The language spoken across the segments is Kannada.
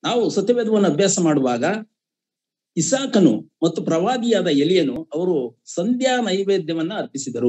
ನಾವು ಸತ್ಯವೇದವನ್ನು ಅಭ್ಯಾಸ ಮಾಡುವಾಗ ಇಸಾಕನು ಮತ್ತು ಪ್ರವಾದಿಯಾದ ಎಲಿಯನು ಅವರು ಸಂಧ್ಯಾ ನೈವೇದ್ಯವನ್ನ ಅರ್ಪಿಸಿದರು.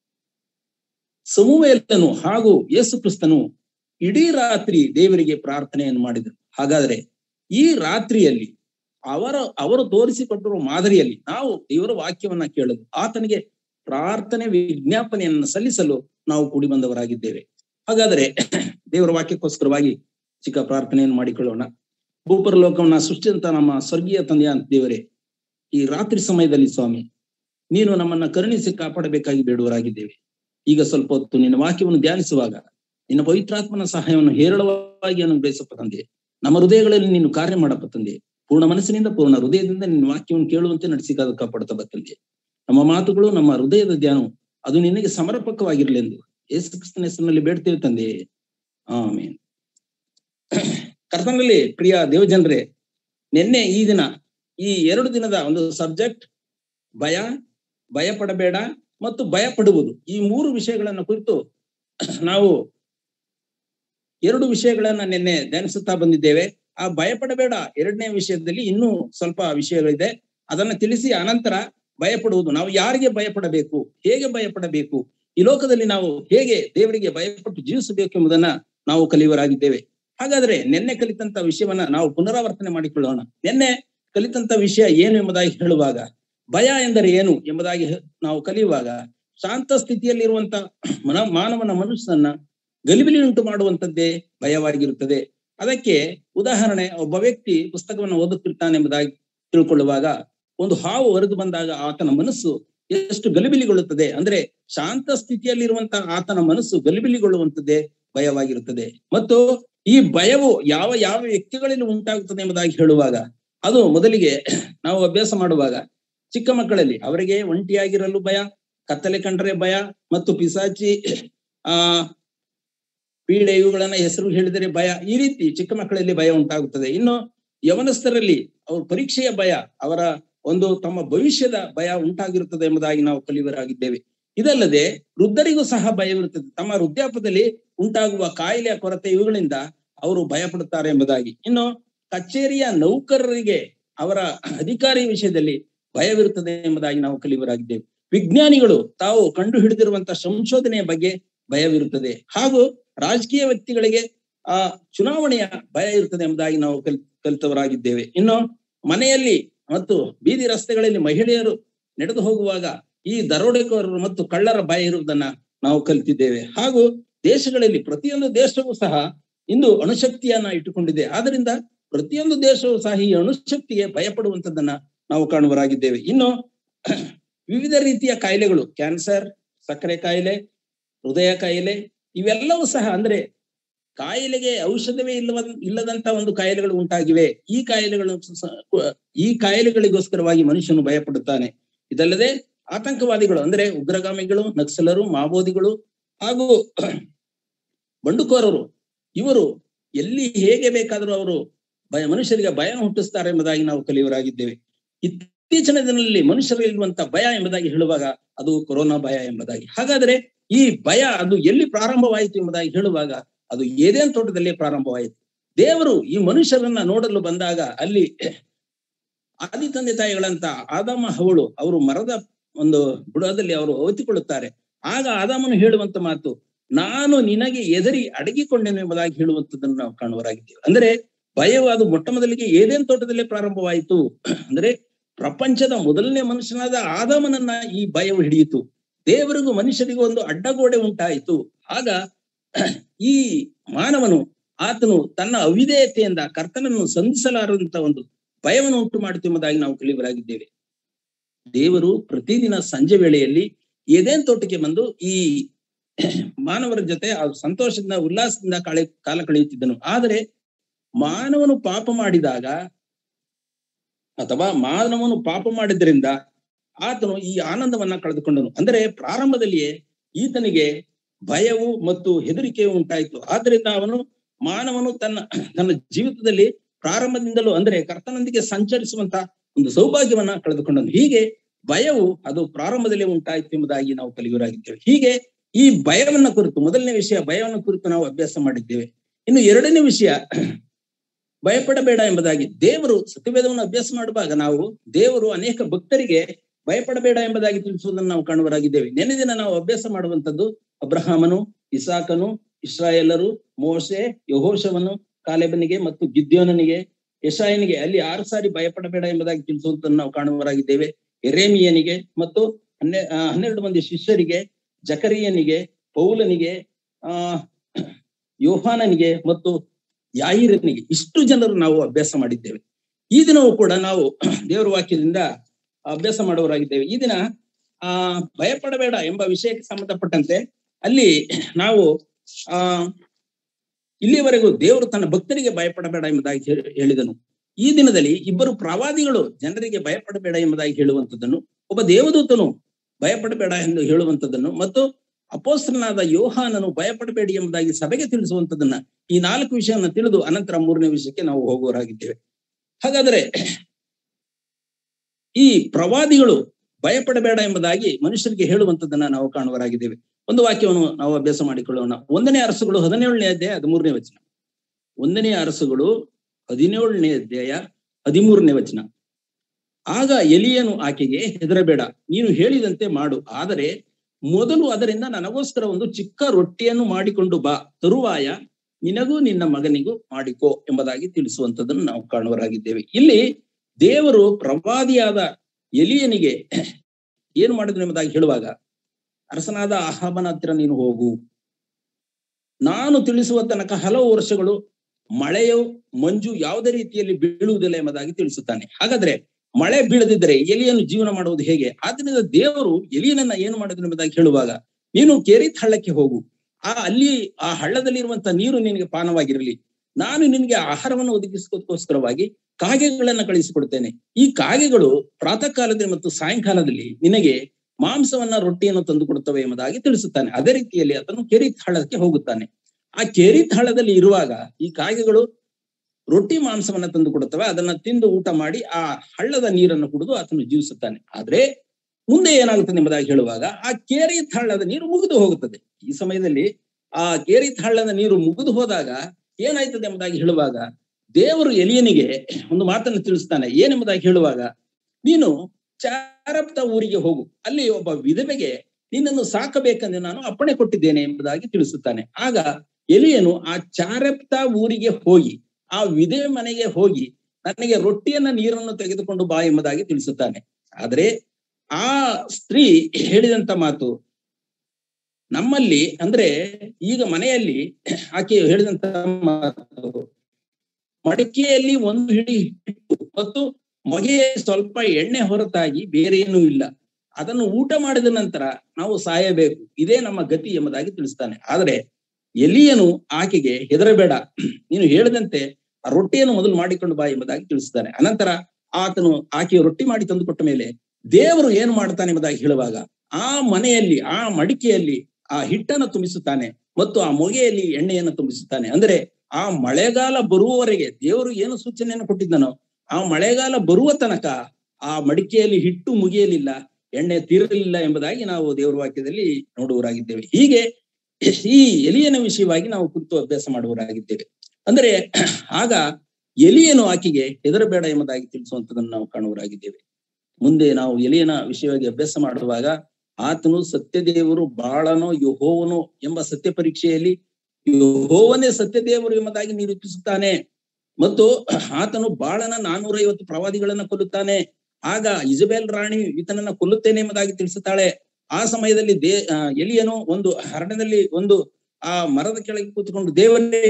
ಸಮುವೇಲನು ಹಾಗೂ ಯೇಸು ಕ್ರಿಸ್ತನು ಇಡೀ ರಾತ್ರಿ ದೇವರಿಗೆ ಪ್ರಾರ್ಥನೆಯನ್ನು ಮಾಡಿದರು. ಹಾಗಾದ್ರೆ ಈ ರಾತ್ರಿಯಲ್ಲಿ ಅವರು ತೋರಿಸಿಕೊಟ್ಟಿರುವ ಮಾದರಿಯಲ್ಲಿ ನಾವು ದೇವರ ವಾಕ್ಯವನ್ನ ಕೇಳಲು, ಆತನಿಗೆ ಪ್ರಾರ್ಥನೆ ವಿಜ್ಞಾಪನೆಯನ್ನು ಸಲ್ಲಿಸಲು ನಾವು ಕೂಡಿ ಬಂದವರಾಗಿದ್ದೇವೆ. ಹಾಗಾದ್ರೆ ದೇವರ ವಾಕ್ಯಕ್ಕೋಸ್ಕರವಾಗಿ ಚಿಕ್ಕ ಪ್ರಾರ್ಥನೆಯನ್ನು ಮಾಡಿಕೊಳ್ಳೋಣ. ಭೂಪರಲೋಕವನ್ನ ಸೃಷ್ಟಿಸಿದಂತ ನಮ್ಮ ಸ್ವರ್ಗೀಯ ತಂದೆಯ ದೇವರೇ, ಈ ರಾತ್ರಿ ಸಮಯದಲ್ಲಿ ಸ್ವಾಮಿ ನೀನು ನಮ್ಮನ್ನ ಕರುಣಿಸಿ ಕಾಪಾಡಬೇಕಾಗಿ ಬೇಡುವರಾಗಿದ್ದೇವೆ. ಈಗ ಸ್ವಲ್ಪ ಹೊತ್ತು ನಿನ್ನ ವಾಕ್ಯವನ್ನು ಧ್ಯಾನಿಸುವಾಗ ನಿನ್ನ ಪವಿತ್ರಾತ್ಮನ ಸಹಾಯವನ್ನು ಹೇರಳವಾಗಿ ಅನುಗ್ರಹಿಸಪ್ಪ ತಂದೆ. ನಮ್ಮ ಹೃದಯಗಳಲ್ಲಿ ನೀನು ಕಾರ್ಯ ಮಾಡಪ್ಪ ತಂದೆ. ಪೂರ್ಣ ಮನಸ್ಸಿನಿಂದ ಪೂರ್ಣ ಹೃದಯದಿಂದ ನಿನ್ನ ವಾಕ್ಯವನ್ನು ಕೇಳುವಂತೆ ನಡೆಸಿಕಾದ ಕಾಪಾಡ್ತಾ ತಂದೆ. ನಮ್ಮ ಮಾತುಗಳು ನಮ್ಮ ಹೃದಯದ ಧ್ಯಾನವು ಅದು ನಿನಗೆ ಸಮರ್ಪಕವಾಗಿರ್ಲೆಂದು ಯೇಸು ಕ್ರಿಸ್ತನ ಹೆಸರಿನಲ್ಲಿ ಬೇಡ್ತೇವೆ ತಂದೆ, ಆಮೇನ್. ಕರ್ತನಲ್ಲಿ ಪ್ರಿಯ ದೇವಜನರೇ, ನಿನ್ನೆ ಈ ದಿನ ಈ 2 ದಿನದ ಒಂದು ಸಬ್ಜೆಕ್ಟ್ ಭಯ ಪಡಬೇಡ ಮತ್ತು ಭಯ ಪಡುವುದು, ಈ 3 ವಿಷಯಗಳನ್ನ ಕುರಿತು ನಾವು 2 ವಿಷಯಗಳನ್ನ ನಿನ್ನೆ ಧ್ಯಾನಿಸುತ್ತಾ ಬಂದಿದ್ದೇವೆ. ಆ ಭಯ ಪಡಬೇಡ 2ನೇ ವಿಷಯದಲ್ಲಿ ಇನ್ನೂ ಸ್ವಲ್ಪ ವಿಷಯಗಳಿದೆ, ಅದನ್ನ ತಿಳಿಸಿ ಅನಂತರ ಭಯ ಪಡುವುದು. ನಾವು ಯಾರಿಗೆ ಭಯ ಪಡಬೇಕು, ಹೇಗೆ ಭಯ ಪಡಬೇಕು, ಈ ಲೋಕದಲ್ಲಿ ನಾವು ಹೇಗೆ ದೇವರಿಗೆ ಭಯಪಟ್ಟು ಜೀವಿಸಬೇಕು ಎಂಬುದನ್ನ ನಾವು ಕಲಿಯುವರಾಗಿದ್ದೇವೆ. ಹಾಗಾದ್ರೆ ನಿನ್ನೆ ಕಲಿತಂತ ವಿಷಯವನ್ನ ನಾವು ಪುನರಾವರ್ತನೆ ಮಾಡಿಕೊಳ್ಳೋಣ. ನಿನ್ನೆ ಕಲಿತಂತ ವಿಷಯ ಏನು ಎಂಬುದಾಗಿ ಹೇಳುವಾಗ, ಭಯ ಎಂದರೆ ಏನು ಎಂಬುದಾಗಿ ನಾವು ಕಲಿಯುವಾಗ, ಶಾಂತ ಸ್ಥಿತಿಯಲ್ಲಿರುವಂತ ಮಾನವನ ಮನುಷ್ಯನನ್ನ ಗಲಿಬಿಲಿ ಉಂಟು ಮಾಡುವಂತದ್ದೇ ಭಯವಾಗಿರುತ್ತದೆ. ಅದಕ್ಕೆ ಉದಾಹರಣೆ, ಒಬ್ಬ ವ್ಯಕ್ತಿ ಪುಸ್ತಕವನ್ನು ಓದುತ್ತಿರ್ತಾನೆ ಎಂಬುದಾಗಿ ತಿಳ್ಕೊಳ್ಳುವಾಗ, ಒಂದು ಹಾವು ಹೊರದು ಬಂದಾಗ ಆತನ ಮನಸ್ಸು ಎಷ್ಟು ಗಲಿಬಿಲಿಗೊಳ್ಳುತ್ತದೆ. ಅಂದ್ರೆ ಶಾಂತ ಸ್ಥಿತಿಯಲ್ಲಿರುವಂತಹ ಆತನ ಮನಸ್ಸು ಗಲಿಬಿಲಿಗೊಳ್ಳುವಂತದ್ದೇ ಭಯವಾಗಿರುತ್ತದೆ. ಮತ್ತು ಈ ಭಯವು ಯಾವ ಯಾವ ವ್ಯಕ್ತಿಗಳಲ್ಲಿ ಉಂಟಾಗುತ್ತದೆ ಎಂಬುದಾಗಿ ಹೇಳುವಾಗ, ಅದು ಮೊದಲಿಗೆ ನಾವು ಅಭ್ಯಾಸ ಮಾಡುವಾಗ ಚಿಕ್ಕ ಮಕ್ಕಳಲ್ಲಿ ಅವರಿಗೆ ಒಂಟಿಯಾಗಿರಲು ಭಯ, ಕತ್ತಲೆ ಕಂಡ್ರೆ ಭಯ, ಮತ್ತು ಪಿಸಾಚಿ ಪೀಡೆ ಇವುಗಳನ್ನ ಹೆಸರು ಹೇಳಿದರೆ ಭಯ, ಈ ರೀತಿ ಚಿಕ್ಕ ಮಕ್ಕಳಲ್ಲಿ ಭಯ ಉಂಟಾಗುತ್ತದೆ. ಇನ್ನು ಯವನಸ್ಥರಲ್ಲಿ ಅವ್ರ ಪರೀಕ್ಷೆಯ ಭಯ, ಅವರ ಒಂದು ತಮ್ಮ ಭವಿಷ್ಯದ ಭಯ ಉಂಟಾಗಿರುತ್ತದೆ ಎಂಬುದಾಗಿ ನಾವು ಕಲಿಯುವರಾಗಿದ್ದೇವೆ. ಇದಲ್ಲದೆ ವೃದ್ಧರಿಗೂ ಸಹ ಭಯವಿರುತ್ತದೆ, ತಮ್ಮ ವೃದ್ಧಾಪದಲ್ಲಿ ಉಂಟಾಗುವ ಕಾಯಿಲೆಯ ಕೊರತೆ ಇವುಗಳಿಂದ ಅವರು ಭಯ ಪಡುತ್ತಾರೆ ಎಂಬುದಾಗಿ. ಇನ್ನು ಕಚೇರಿಯ ನೌಕರರಿಗೆ ಅವರ ಅಧಿಕಾರಿ ವಿಷಯದಲ್ಲಿ ಭಯವಿರುತ್ತದೆ ಎಂಬುದಾಗಿ ನಾವು ಕಲಿಯುವರಾಗಿದ್ದೇವೆ. ವಿಜ್ಞಾನಿಗಳು ತಾವು ಕಂಡು ಹಿಡಿದಿರುವಂತಹ ಸಂಶೋಧನೆಯ ಬಗ್ಗೆ ಭಯವಿರುತ್ತದೆ. ಹಾಗೂ ರಾಜಕೀಯ ವ್ಯಕ್ತಿಗಳಿಗೆ ಚುನಾವಣೆಯ ಭಯ ಇರುತ್ತದೆ ಎಂಬುದಾಗಿ ನಾವು ಕಲಿತವರಾಗಿದ್ದೇವೆ. ಇನ್ನು ಮನೆಯಲ್ಲಿ ಮತ್ತು ಬೀದಿ ರಸ್ತೆಗಳಲ್ಲಿ ಮಹಿಳೆಯರು ನಡೆದು ಹೋಗುವಾಗ ಈ ದರೋಡೆಕೋರರು ಮತ್ತು ಕಳ್ಳರ ಭಯ ಇರುವುದನ್ನ ನಾವು ಕಲಿತಿದ್ದೇವೆ. ಹಾಗೂ ದೇಶಗಳಲ್ಲಿ ಪ್ರತಿಯೊಂದು ದೇಶವೂ ಸಹ ಇಂದು ಅಣುಶಕ್ತಿಯನ್ನ ಇಟ್ಟುಕೊಂಡಿದೆ. ಆದ್ರಿಂದ ಪ್ರತಿಯೊಂದು ದೇಶವೂ ಸಹ ಈ ಅಣುಶಕ್ತಿಗೆ ಭಯಪಡುವಂತದ್ದನ್ನ ನಾವು ಕಾಣುವರಾಗಿದ್ದೇವೆ. ಇನ್ನು ವಿವಿಧ ರೀತಿಯ ಕಾಯಿಲೆಗಳು, ಕ್ಯಾನ್ಸರ್, ಸಕ್ಕರೆ ಕಾಯಿಲೆ, ಹೃದಯ ಕಾಯಿಲೆ, ಇವೆಲ್ಲವೂ ಸಹ ಅಂದ್ರೆ ಕಾಯಿಲೆಗೆ ಔಷಧವೇ ಇಲ್ಲದಂತ ಒಂದು ಕಾಯಿಲೆಗಳು ಉಂಟಾಗಿವೆ. ಈ ಕಾಯಿಲೆಗಳಿಗೋಸ್ಕರವಾಗಿ ಮನುಷ್ಯನು ಭಯಪಡುತ್ತಾನೆ. ಇದಲ್ಲದೆ ಆತಂಕವಾದಿಗಳು ಅಂದ್ರೆ ಉಗ್ರಗಾಮಿಗಳು, ನಕ್ಸಲರು, ಮಾವೋದಿಗಳು ಹಾಗೂ ಬಂಡುಕೋರರು, ಇವರು ಎಲ್ಲಿ ಹೇಗೆ ಬೇಕಾದರೂ ಅವರು ಮನುಷ್ಯರಿಗೆ ಭಯ ಹುಟ್ಟಿಸ್ತಾರೆ ಎಂಬುದಾಗಿ ನಾವು ಕಲಿಯುವರಾಗಿದ್ದೇವೆ. ಇತ್ತೀಚಿನ ದಿನಗಳಲ್ಲಿ ಮನುಷ್ಯರಲ್ಲಿರುವಂತ ಭಯ ಎಂಬುದಾಗಿ ಹೇಳುವಾಗ ಅದು ಕೊರೋನಾ ಭಯ ಎಂಬುದಾಗಿ. ಹಾಗಾದ್ರೆ ಈ ಭಯ ಅದು ಎಲ್ಲಿ ಪ್ರಾರಂಭವಾಯಿತು ಎಂಬುದಾಗಿ ಹೇಳುವಾಗ ಅದು ಏದೇನ್ ತೋಟದಲ್ಲಿ ಪ್ರಾರಂಭವಾಯಿತು. ದೇವರು ಈ ಮನುಷ್ಯರನ್ನ ನೋಡಲು ಬಂದಾಗ ಅಲ್ಲಿ ಆದಿ ತಂದೆ ತಾಯಿಗಳಂತ ಆದಾಮ ಹವಳು ಅವರು ಮರದ ಒಂದು ಬುಡದಲ್ಲಿ ಅವರು ಒತ್ತಿಕೊಳ್ಳುತ್ತಾರೆ. ಆಗ ಆದಾಮನು ಹೇಳುವಂತ ಮಾತು, ನಾನು ನಿನಗೆ ಎದರಿ ಅಡಗಿಕೊಂಡೆನು ಎಂಬುದಾಗಿ ಹೇಳುವಂತದನ್ನು ನಾವು ಕಾಣುವರಾಗಿದ್ದೇವೆ. ಅಂದ್ರೆ ಭಯವು ಅದು ಮೊಟ್ಟ ಮೊದಲಿಗೆ ಏದೇನ್ ತೋಟದಲ್ಲೇ ಪ್ರಾರಂಭವಾಯಿತು. ಅಂದ್ರೆ ಪ್ರಪಂಚದ ಮೊದಲನೇ ಮನುಷ್ಯನಾದ ಆದಾಮನನ್ನ ಈ ಭಯವು ಹಿಡಿಯಿತು. ದೇವರಿಗೂ ಮನುಷ್ಯರಿಗೂ ಒಂದು ಅಡ್ಡಗೋಡೆ ಉಂಟಾಯಿತು. ಆಗ ಈ ಮಾನವನು ಆತನು ತನ್ನ ಅವಿಧೇಯತೆಯಿಂದ ಕರ್ತನನ್ನು ಸಂಧಿಸಲಾರದಂತ ಒಂದು ಭಯವನ್ನು ಉಂಟು ಮಾಡಿತು ಎಂಬುದಾಗಿ ನಾವು ಕಲಿಯುವರಾಗಿದ್ದೇವೆ. ದೇವರು ಪ್ರತಿದಿನ ಸಂಜೆ ವೇಳೆಯಲ್ಲಿ ಏದೇನ್ ತೋಟಕ್ಕೆ ಬಂದು ಈ ಮಾನವರ ಜೊತೆ ಸಂತೋಷದಿಂದ ಉಲ್ಲಾಸದಿಂದ ಕಾಲ ಕಳೆಯುತ್ತಿದ್ದನು. ಆದರೆ ಮಾನವನು ಪಾಪ ಮಾಡಿದಾಗ ಅಥವಾ ಮಾನವನು ಪಾಪ ಮಾಡಿದ್ರಿಂದ ಆತನು ಈ ಆನಂದವನ್ನ ಕಳೆದುಕೊಂಡನು. ಅಂದರೆ ಪ್ರಾರಂಭದಲ್ಲಿಯೇ ಈತನಿಗೆ ಭಯವು ಮತ್ತು ಹೆದರಿಕೆಯು ಉಂಟಾಯಿತು. ಆದ್ರಿಂದ ಮಾನವನು ತನ್ನ ಜೀವಿತದಲ್ಲಿ ಪ್ರಾರಂಭದಿಂದಲೂ ಅಂದ್ರೆ ಕರ್ತನೊಂದಿಗೆ ಸಂಚರಿಸುವಂತ ಒಂದು ಸೌಭಾಗ್ಯವನ್ನ ಕಳೆದುಕೊಂಡನು. ಹೀಗೆ ಭಯವು ಅದು ಪ್ರಾರಂಭದಲ್ಲಿ ಉಂಟಾಯಿತು ಎಂಬುದಾಗಿ ನಾವು ಕಲಿಯುವರಾಗಿದ್ದೇವೆ. ಹೀಗೆ ಈ ಭಯವನ್ನ ಕುರಿತು ಮೊದಲನೇ ವಿಷಯ ಭಯವನ್ನು ಕುರಿತು ನಾವು ಅಭ್ಯಾಸ ಮಾಡಿದ್ದೇವೆ. ಇನ್ನು ಎರಡನೇ ವಿಷಯ ಭಯಪಡಬೇಡ ಎಂಬುದಾಗಿ ದೇವರು ಸತ್ಯವೇದವನ್ನು ಅಭ್ಯಾಸ ಮಾಡುವಾಗ ನಾವು ದೇವರು ಅನೇಕ ಭಕ್ತರಿಗೆ ಭಯಪಡಬೇಡ ಎಂಬುದಾಗಿ ತಿಳಿಸುವುದನ್ನು ನಾವು ಕಾಣುವರಾಗಿದ್ದೇವೆ. ನೆನೆ ದಿನ ನಾವು ಅಭ್ಯಾಸ ಮಾಡುವಂತದ್ದು ಅಬ್ರಹಾಮನು, ಇಸಾಕನು, ಇಸ್ರಾಯೇಲರು, ಮೋಶೆ, ಯೆಹೋಶವನು, ಕಾಲೇಬನಿಗೆ ಮತ್ತು ಗಿದ್ಯೋನನಿಗೆ, ಯೆಶಾಯನಿಗೆ ಅಲ್ಲಿ 6 ಸಾರಿ ಭಯಪಡಬೇಡ ಎಂಬುದಾಗಿ ತಿಳಿಸುವುದನ್ನು ನಾವು ಕಾಣುವರಾಗಿದ್ದೇವೆ. ಯೆರೆಮೀಯನಿಗೆ ಮತ್ತು 12 ಮಂದಿ ಶಿಷ್ಯರಿಗೆ, ಜಕರಿಯನಿಗೆ, ಪೌಲನಿಗೆ, ಯೋಹಾನನಿಗೆ ಮತ್ತು ಯಾಯಿರನಿಗೆ ಇಷ್ಟು ಜನರು ನಾವು ಅಭ್ಯಾಸ ಮಾಡಿದ್ದೇವೆ. ಈ ದಿನವೂ ಕೂಡ ನಾವು ದೇವರ ವಾಕ್ಯದಿಂದ ಅಭ್ಯಾಸ ಮಾಡುವರಾಗಿದ್ದೇವೆ. ಈ ದಿನ ಭಯಪಡಬೇಡ ಎಂಬ ವಿಷಯಕ್ಕೆ ಸಂಬಂಧಪಟ್ಟಂತೆ ಅಲ್ಲಿ ನಾವು ಇಲ್ಲಿಯವರೆಗೂ ದೇವರು ತನ್ನ ಭಕ್ತರಿಗೆ ಭಯಪಡಬೇಡ ಎಂಬುದಾಗಿ ಹೇಳಿದನು. ಈ ದಿನದಲ್ಲಿ ಇಬ್ಬರು ಪ್ರವಾದಿಗಳು ಜನರಿಗೆ ಭಯಪಡಬೇಡ ಎಂಬುದಾಗಿ ಹೇಳುವಂಥದ್ದನ್ನು, ಒಬ್ಬ ದೇವದೂತನು ಭಯಪಡಬೇಡ ಎಂದು ಹೇಳುವಂಥದ್ದನ್ನು ಮತ್ತು ಅಪೊಸ್ತಲನಾದ ಯೋಹಾನನು ಭಯಪಡಬೇಡಿ ಎಂಬುದಾಗಿ ಸಭೆಗೆ ತಿಳಿಸುವಂಥದ್ದನ್ನ, ಈ 4 ವಿಷಯವನ್ನು ತಿಳಿದು ಅನಂತರ 3ನೇ ವಿಷಯಕ್ಕೆ ನಾವು ಹೋಗುವರಾಗಿದ್ದೇವೆ. ಹಾಗಾದ್ರೆ ಈ ಪ್ರವಾದಿಗಳು ಭಯಪಡಬೇಡ ಎಂಬುದಾಗಿ ಮನುಷ್ಯರಿಗೆ ಹೇಳುವಂಥದ್ದನ್ನ ನಾವು ಕಾಣುವರಾಗಿದ್ದೇವೆ. ಒಂದು ವಾಕ್ಯವನ್ನು ನಾವು ಅಭ್ಯಾಸ ಮಾಡಿಕೊಳ್ಳೋಣ. 1ನೇ ಅರಸುಗಳು 17ನೇ ಅಧ್ಯಾಯ 13ನೇ ವಚನ. 1ನೇ ಅರಸುಗಳು 17ನೇ ಅಧ್ಯಾಯ 13ನೇ ವಚನ. ಆಗ ಎಲಿಯನು ಆಕೆಗೆ, ಹೆದರಬೇಡ, ನೀನು ಹೇಳಿದಂತೆ ಮಾಡು, ಆದರೆ ಮೊದಲು ಅದರಿಂದ ನನಗೋಸ್ಕರ ಒಂದು ಚಿಕ್ಕ ರೊಟ್ಟಿಯನ್ನು ಮಾಡಿಕೊಂಡು ಬಾ, ತರುವಾಯ ನಿನಗೂ ನಿನ್ನ ಮಗನಿಗೂ ಮಾಡಿಕೋ ಎಂಬುದಾಗಿ ತಿಳಿಸುವಂಥದ್ದನ್ನು ನಾವು ಕಾಣುವರಾಗಿದ್ದೇವೆ. ಇಲ್ಲಿ ದೇವರು ಪ್ರವಾದಿಯಾದ ಎಲಿಯನಿಗೆ ಏನು ಮಾಡಿದ್ರು ಎಂಬುದಾಗಿ ಹೇಳುವಾಗ, ಅರಸನಾದ ಅಹಾಬನ ಹತ್ತಿರ ನೀನು ಹೋಗು, ನಾನು ತಿಳಿಸುವ ತನಕ ಹಲವು ವರ್ಷಗಳು ಮಳೆಯೋ ಮಂಜು ಯಾವುದೇ ರೀತಿಯಲ್ಲಿ ಬೀಳುವುದಿಲ್ಲ ಎಂಬುದಾಗಿ ತಿಳಿಸುತ್ತಾನೆ. ಹಾಗಾದ್ರೆ ಮಳೆ ಬೀಳದಿದ್ದರೆ ಎಲಿಯನ್ನು ಜೀವನ ಮಾಡುವುದು ಹೇಗೆ? ಆದ್ರಿಂದ ದೇವರು ಎಲಿಯನನ್ನ ಏನು ಮಾಡಿದ್ರು ಎಂಬುದಾಗಿ ಹೇಳುವಾಗ, ನೀನು ಕೇರಿತ್ ಹಳ್ಳಕ್ಕೆ ಹೋಗು, ಅಲ್ಲಿ ಆ ಹಳ್ಳದಲ್ಲಿ ಇರುವಂತಹ ನೀರು ನಿನಗೆ ಪಾನವಾಗಿರಲಿ, ನಾನು ನಿನಗೆ ಆಹಾರವನ್ನು ಒದಗಿಸೋದಕ್ಕೋಸ್ಕರವಾಗಿ ಕಾಗೆಗಳನ್ನ ಕಳಿಸಿಕೊಡ್ತೇನೆ. ಈ ಕಾಗೆಗಳು ಪ್ರಾತಃ ಕಾಲದಲ್ಲಿ ಮತ್ತು ಸಾಯಂಕಾಲದಲ್ಲಿ ನಿನಗೆ ಮಾಂಸವನ್ನ ರೊಟ್ಟಿಯನ್ನು ತಂದು ಕೊಡುತ್ತವೆ ಎಂಬುದಾಗಿ ತಿಳಿಸುತ್ತಾನೆ. ಅದೇ ರೀತಿಯಲ್ಲಿ ಆತನು ಕೇರಿತ್ ಹಳ್ಳಕ್ಕೆ ಹೋಗುತ್ತಾನೆ. ಆ ಕೇರಿತ್ ಹಳ್ಳದಲ್ಲಿ ಇರುವಾಗ ಈ ಕಾಗೆಗಳು ರೊಟ್ಟಿ ಮಾಂಸವನ್ನ ತಂದು ಕೊಡುತ್ತವೆ. ಅದನ್ನ ತಿಂದು ಊಟ ಮಾಡಿ ಆ ಹಳ್ಳದ ನೀರನ್ನು ಕುಡಿದು ಆತನು ಜೀವಿಸುತ್ತಾನೆ. ಆದ್ರೆ ಮುಂದೆ ಏನಾಗುತ್ತದೆ ಎಂಬುದಾಗಿ ಹೇಳುವಾಗ, ಆ ಕೇರಿತ್ ಹಳ್ಳದ ನೀರು ಮುಗಿದು ಹೋಗುತ್ತದೆ. ಈ ಸಮಯದಲ್ಲಿ ಆ ಕೇರಿತ್ ಹಳ್ಳದ ನೀರು ಮುಗಿದು ಹೋದಾಗ ಏನಾಯ್ತದೆ ಎಂಬುದಾಗಿ ಹೇಳುವಾಗ, ದೇವರು ಎಲಿಯನಿಗೆ ಒಂದು ಮಾತನ್ನು ತಿಳಿಸ್ತಾನೆ. ಏನೆಂಬುದಾಗಿ ಹೇಳುವಾಗ, ನೀನು ಚಾರಪ್ತ ಊರಿಗೆ ಹೋಗು, ಅಲ್ಲಿ ಒಬ್ಬ ವಿಧವೆಗೆ ನಿನ್ನನ್ನು ಸಾಕಬೇಕೆಂದು ನಾನು ಅಪ್ಪಣೆ ಕೊಟ್ಟಿದ್ದೇನೆ ಎಂಬುದಾಗಿ ತಿಳಿಸುತ್ತಾನೆ. ಆಗ ಎಲಿಯನು ಆ ಚಾರಪ್ತ ಊರಿಗೆ ಹೋಗಿ ಆ ವಿಧವೆ ಮನೆಗೆ ಹೋಗಿ ನನಗೆ ರೊಟ್ಟಿಯನ್ನ ನೀರನ್ನು ತೆಗೆದುಕೊಂಡು ಬಾ ಎಂಬುದಾಗಿ ತಿಳಿಸುತ್ತಾನೆ. ಆದ್ರೆ ಆ ಸ್ತ್ರೀ ಹೇಳಿದಂತ ಮಾತು ನಮ್ಮಲ್ಲಿ ಅಂದ್ರೆ ಈಗ ಮನೆಯಲ್ಲಿ ಆಕೆ ಹೇಳಿದಂತ ಮಾತು, ಮಡಿಕೆಯಲ್ಲಿ ಒಂದು ಹಿಡಿ ಹಿಟ್ಟು ಮತ್ತು ಮೊಗೆಯ ಸ್ವಲ್ಪ ಎಣ್ಣೆ ಹೊರತಾಗಿ ಬೇರೆ ಏನೂ ಇಲ್ಲ, ಅದನ್ನು ಊಟ ಮಾಡಿದ ನಂತರ ನಾವು ಸಾಯಬೇಕು, ಇದೇ ನಮ್ಮ ಗತಿ ಎಂಬುದಾಗಿ ತಿಳಿಸ್ತಾನೆ. ಆದ್ರೆ ಎಲಿಯನು ಆಕೆಗೆ ಹೆದರಬೇಡ, ನೀನು ಹೇಳಿದಂತೆ ಆ ರೊಟ್ಟಿಯನ್ನು ಮೊದಲು ಮಾಡಿಕೊಂಡು ಬಾ ಎಂಬುದಾಗಿ ತಿಳಿಸ್ತಾನೆ. ಅನಂತರ ಆತನು ಆಕೆಯ ರೊಟ್ಟಿ ಮಾಡಿ ತಂದು ಕೊಟ್ಟ ಮೇಲೆ ದೇವರು ಏನು ಮಾಡ್ತಾನೆ ಎಂಬುದಾಗಿ ಹೇಳುವಾಗ, ಆ ಮನೆಯಲ್ಲಿ ಆ ಮಡಿಕೆಯಲ್ಲಿ ಆ ಹಿಟ್ಟನ್ನು ತುಂಬಿಸುತ್ತಾನೆ ಮತ್ತು ಆ ಮೊಗೆಯಲ್ಲಿ ಎಣ್ಣೆಯನ್ನು ತುಂಬಿಸುತ್ತಾನೆ. ಅಂದ್ರೆ ಆ ಮಳೆಗಾಲ ಬರುವವರೆಗೆ ದೇವರು ಏನು ಸೂಚನೆಯನ್ನು ಕೊಟ್ಟಿದ್ದನೋ ಆ ಮಳೆಗಾಲ ಬರುವ ತನಕ ಆ ಮಡಿಕೆಯಲ್ಲಿ ಹಿಟ್ಟು ಮುಗಿಯಲಿಲ್ಲ, ಎಣ್ಣೆ ತೀರಲಿಲ್ಲ ಎಂಬುದಾಗಿ ನಾವು ದೇವರ ವಾಕ್ಯದಲ್ಲಿ ನೋಡುವರಾಗಿದ್ದೇವೆ. ಹೀಗೆ ಈ ಎಲಿಯನ ವಿಷಯವಾಗಿ ನಾವು ಕುರಿತು ಅಭ್ಯಾಸ ಮಾಡುವರಾಗಿದ್ದೇವೆ. ಅಂದ್ರೆ ಆಗ ಎಲಿಯನು ಆಕೆಗೆ ಹೆದರಬೇಡ ಎಂಬುದಾಗಿ ತಿಳಿಸುವಂತದನ್ನು ನಾವು ಕಾಣುವರಾಗಿದ್ದೇವೆ. ಮುಂದೆ ನಾವು ಎಲಿಯನ ವಿಷಯವಾಗಿ ಅಭ್ಯಾಸ ಮಾಡುವಾಗ, ಆತನು ಸತ್ಯದೇವರು ಬಾಳನೋ ಯೆಹೋವನೋ ಎಂಬ ಸತ್ಯ ಪರೀಕ್ಷೆಯಲ್ಲಿ ಯೆಹೋವನೇ ಸತ್ಯದೇವರು ಎಂಬುದಾಗಿ ನಿರೂಪಿಸುತ್ತಾನೆ ಮತ್ತು ಆತನು ಬಾಳನ 450 ಪ್ರವಾದಿಗಳನ್ನ ಕೊಲ್ಲುತ್ತಾನೆ. ಆಗ ಇಜಬೇಲ್ ರಾಣಿ ಈತನನ್ನ ಕೊಲ್ಲುತ್ತೇನೆ ಎಂಬುದಾಗಿ ತಿಳಿಸುತ್ತಾಳೆ. ಆ ಸಮಯದಲ್ಲಿ ಎಲಿಯನು ಒಂದು ಹರಣದಲ್ಲಿ ಒಂದು ಆ ಮರದ ಕೆಳಗೆ ಕೂತ್ಕೊಂಡು ದೇವರೇ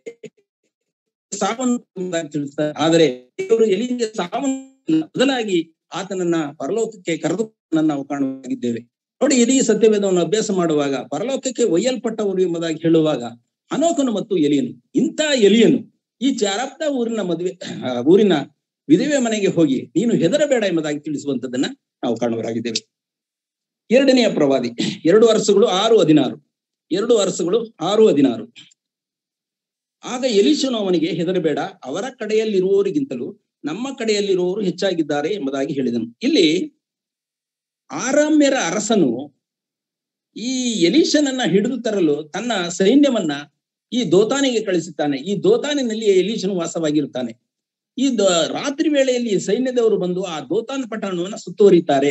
ಸಾವನ್ನು ತಿಳಿಸ್ತಾರೆ. ಆದರೆ ದೇವರು ಎಲಿಯನಿಗೆ ಸಾವನ್ನು ಬದಲಾಗಿ ಆತನನ್ನ ಪರಲೋಕಕ್ಕೆ ಕರೆದು ನಾವು ಕಾಣುವಾಗಿದ್ದೇವೆ. ನೋಡಿ, ಇಡೀ ಸತ್ಯವೇದವನ್ನು ಅಭ್ಯಾಸ ಮಾಡುವಾಗ ಪರಲೋಕಕ್ಕೆ ಒಯ್ಯಲ್ಪಟ್ಟವರು ಎಂಬುದಾಗಿ ಹೇಳುವಾಗ ಹನೋಕನು ಮತ್ತು ಎಲಿಯನು, ಇಂಥ ಎಲಿಯನು ಈ ಚಾರಪ್ತ ಊರಿನ ವಿಧವೆ ಮನೆಗೆ ಹೋಗಿ ನೀನು ಹೆದರಬೇಡ ಎಂಬುದಾಗಿ ತಿಳಿಸುವಂತದನ್ನ ನಾವು ಕಾಣುವರಾಗಿದ್ದೇವೆ. 2ನೆಯ ಪ್ರವಾದಿ 2 ವರ್ಷಗಳು 6:16 2 ವರ್ಷಗಳು 6:16. ಆಗ ಎಲೀಷನು ಅವನಿಗೆ, ಹೆದರಬೇಡ, ಅವರ ಕಡೆಯಲ್ಲಿರುವವರಿಗಿಂತಲೂ ನಮ್ಮ ಕಡೆಯಲ್ಲಿರುವವರು ಹೆಚ್ಚಾಗಿದ್ದಾರೆ ಎಂಬುದಾಗಿ ಹೇಳಿದನು. ಇಲ್ಲಿ ಆರಾಮ್ಯರ ಅರಸನು ಈ ಎಲೀಷನನ್ನ ಹಿಡಿದು ತರಲು ತನ್ನ ಸೈನ್ಯವನ್ನ ಈ ದೋತಾನಿಗೆ ಕಳಿಸುತ್ತಾನೆ. ಈ ದೋತಾನಿನಲ್ಲಿ ಎಲೀಷನು ವಾಸವಾಗಿರುತ್ತಾನೆ. ಈ ರಾತ್ರಿ ವೇಳೆಯಲ್ಲಿ ಸೈನ್ಯದವರು ಬಂದು ಆ ದೋತಾನ್ ಪಟ್ಟಣವನ್ನ ಸುತ್ತುವರಿತಾರೆ.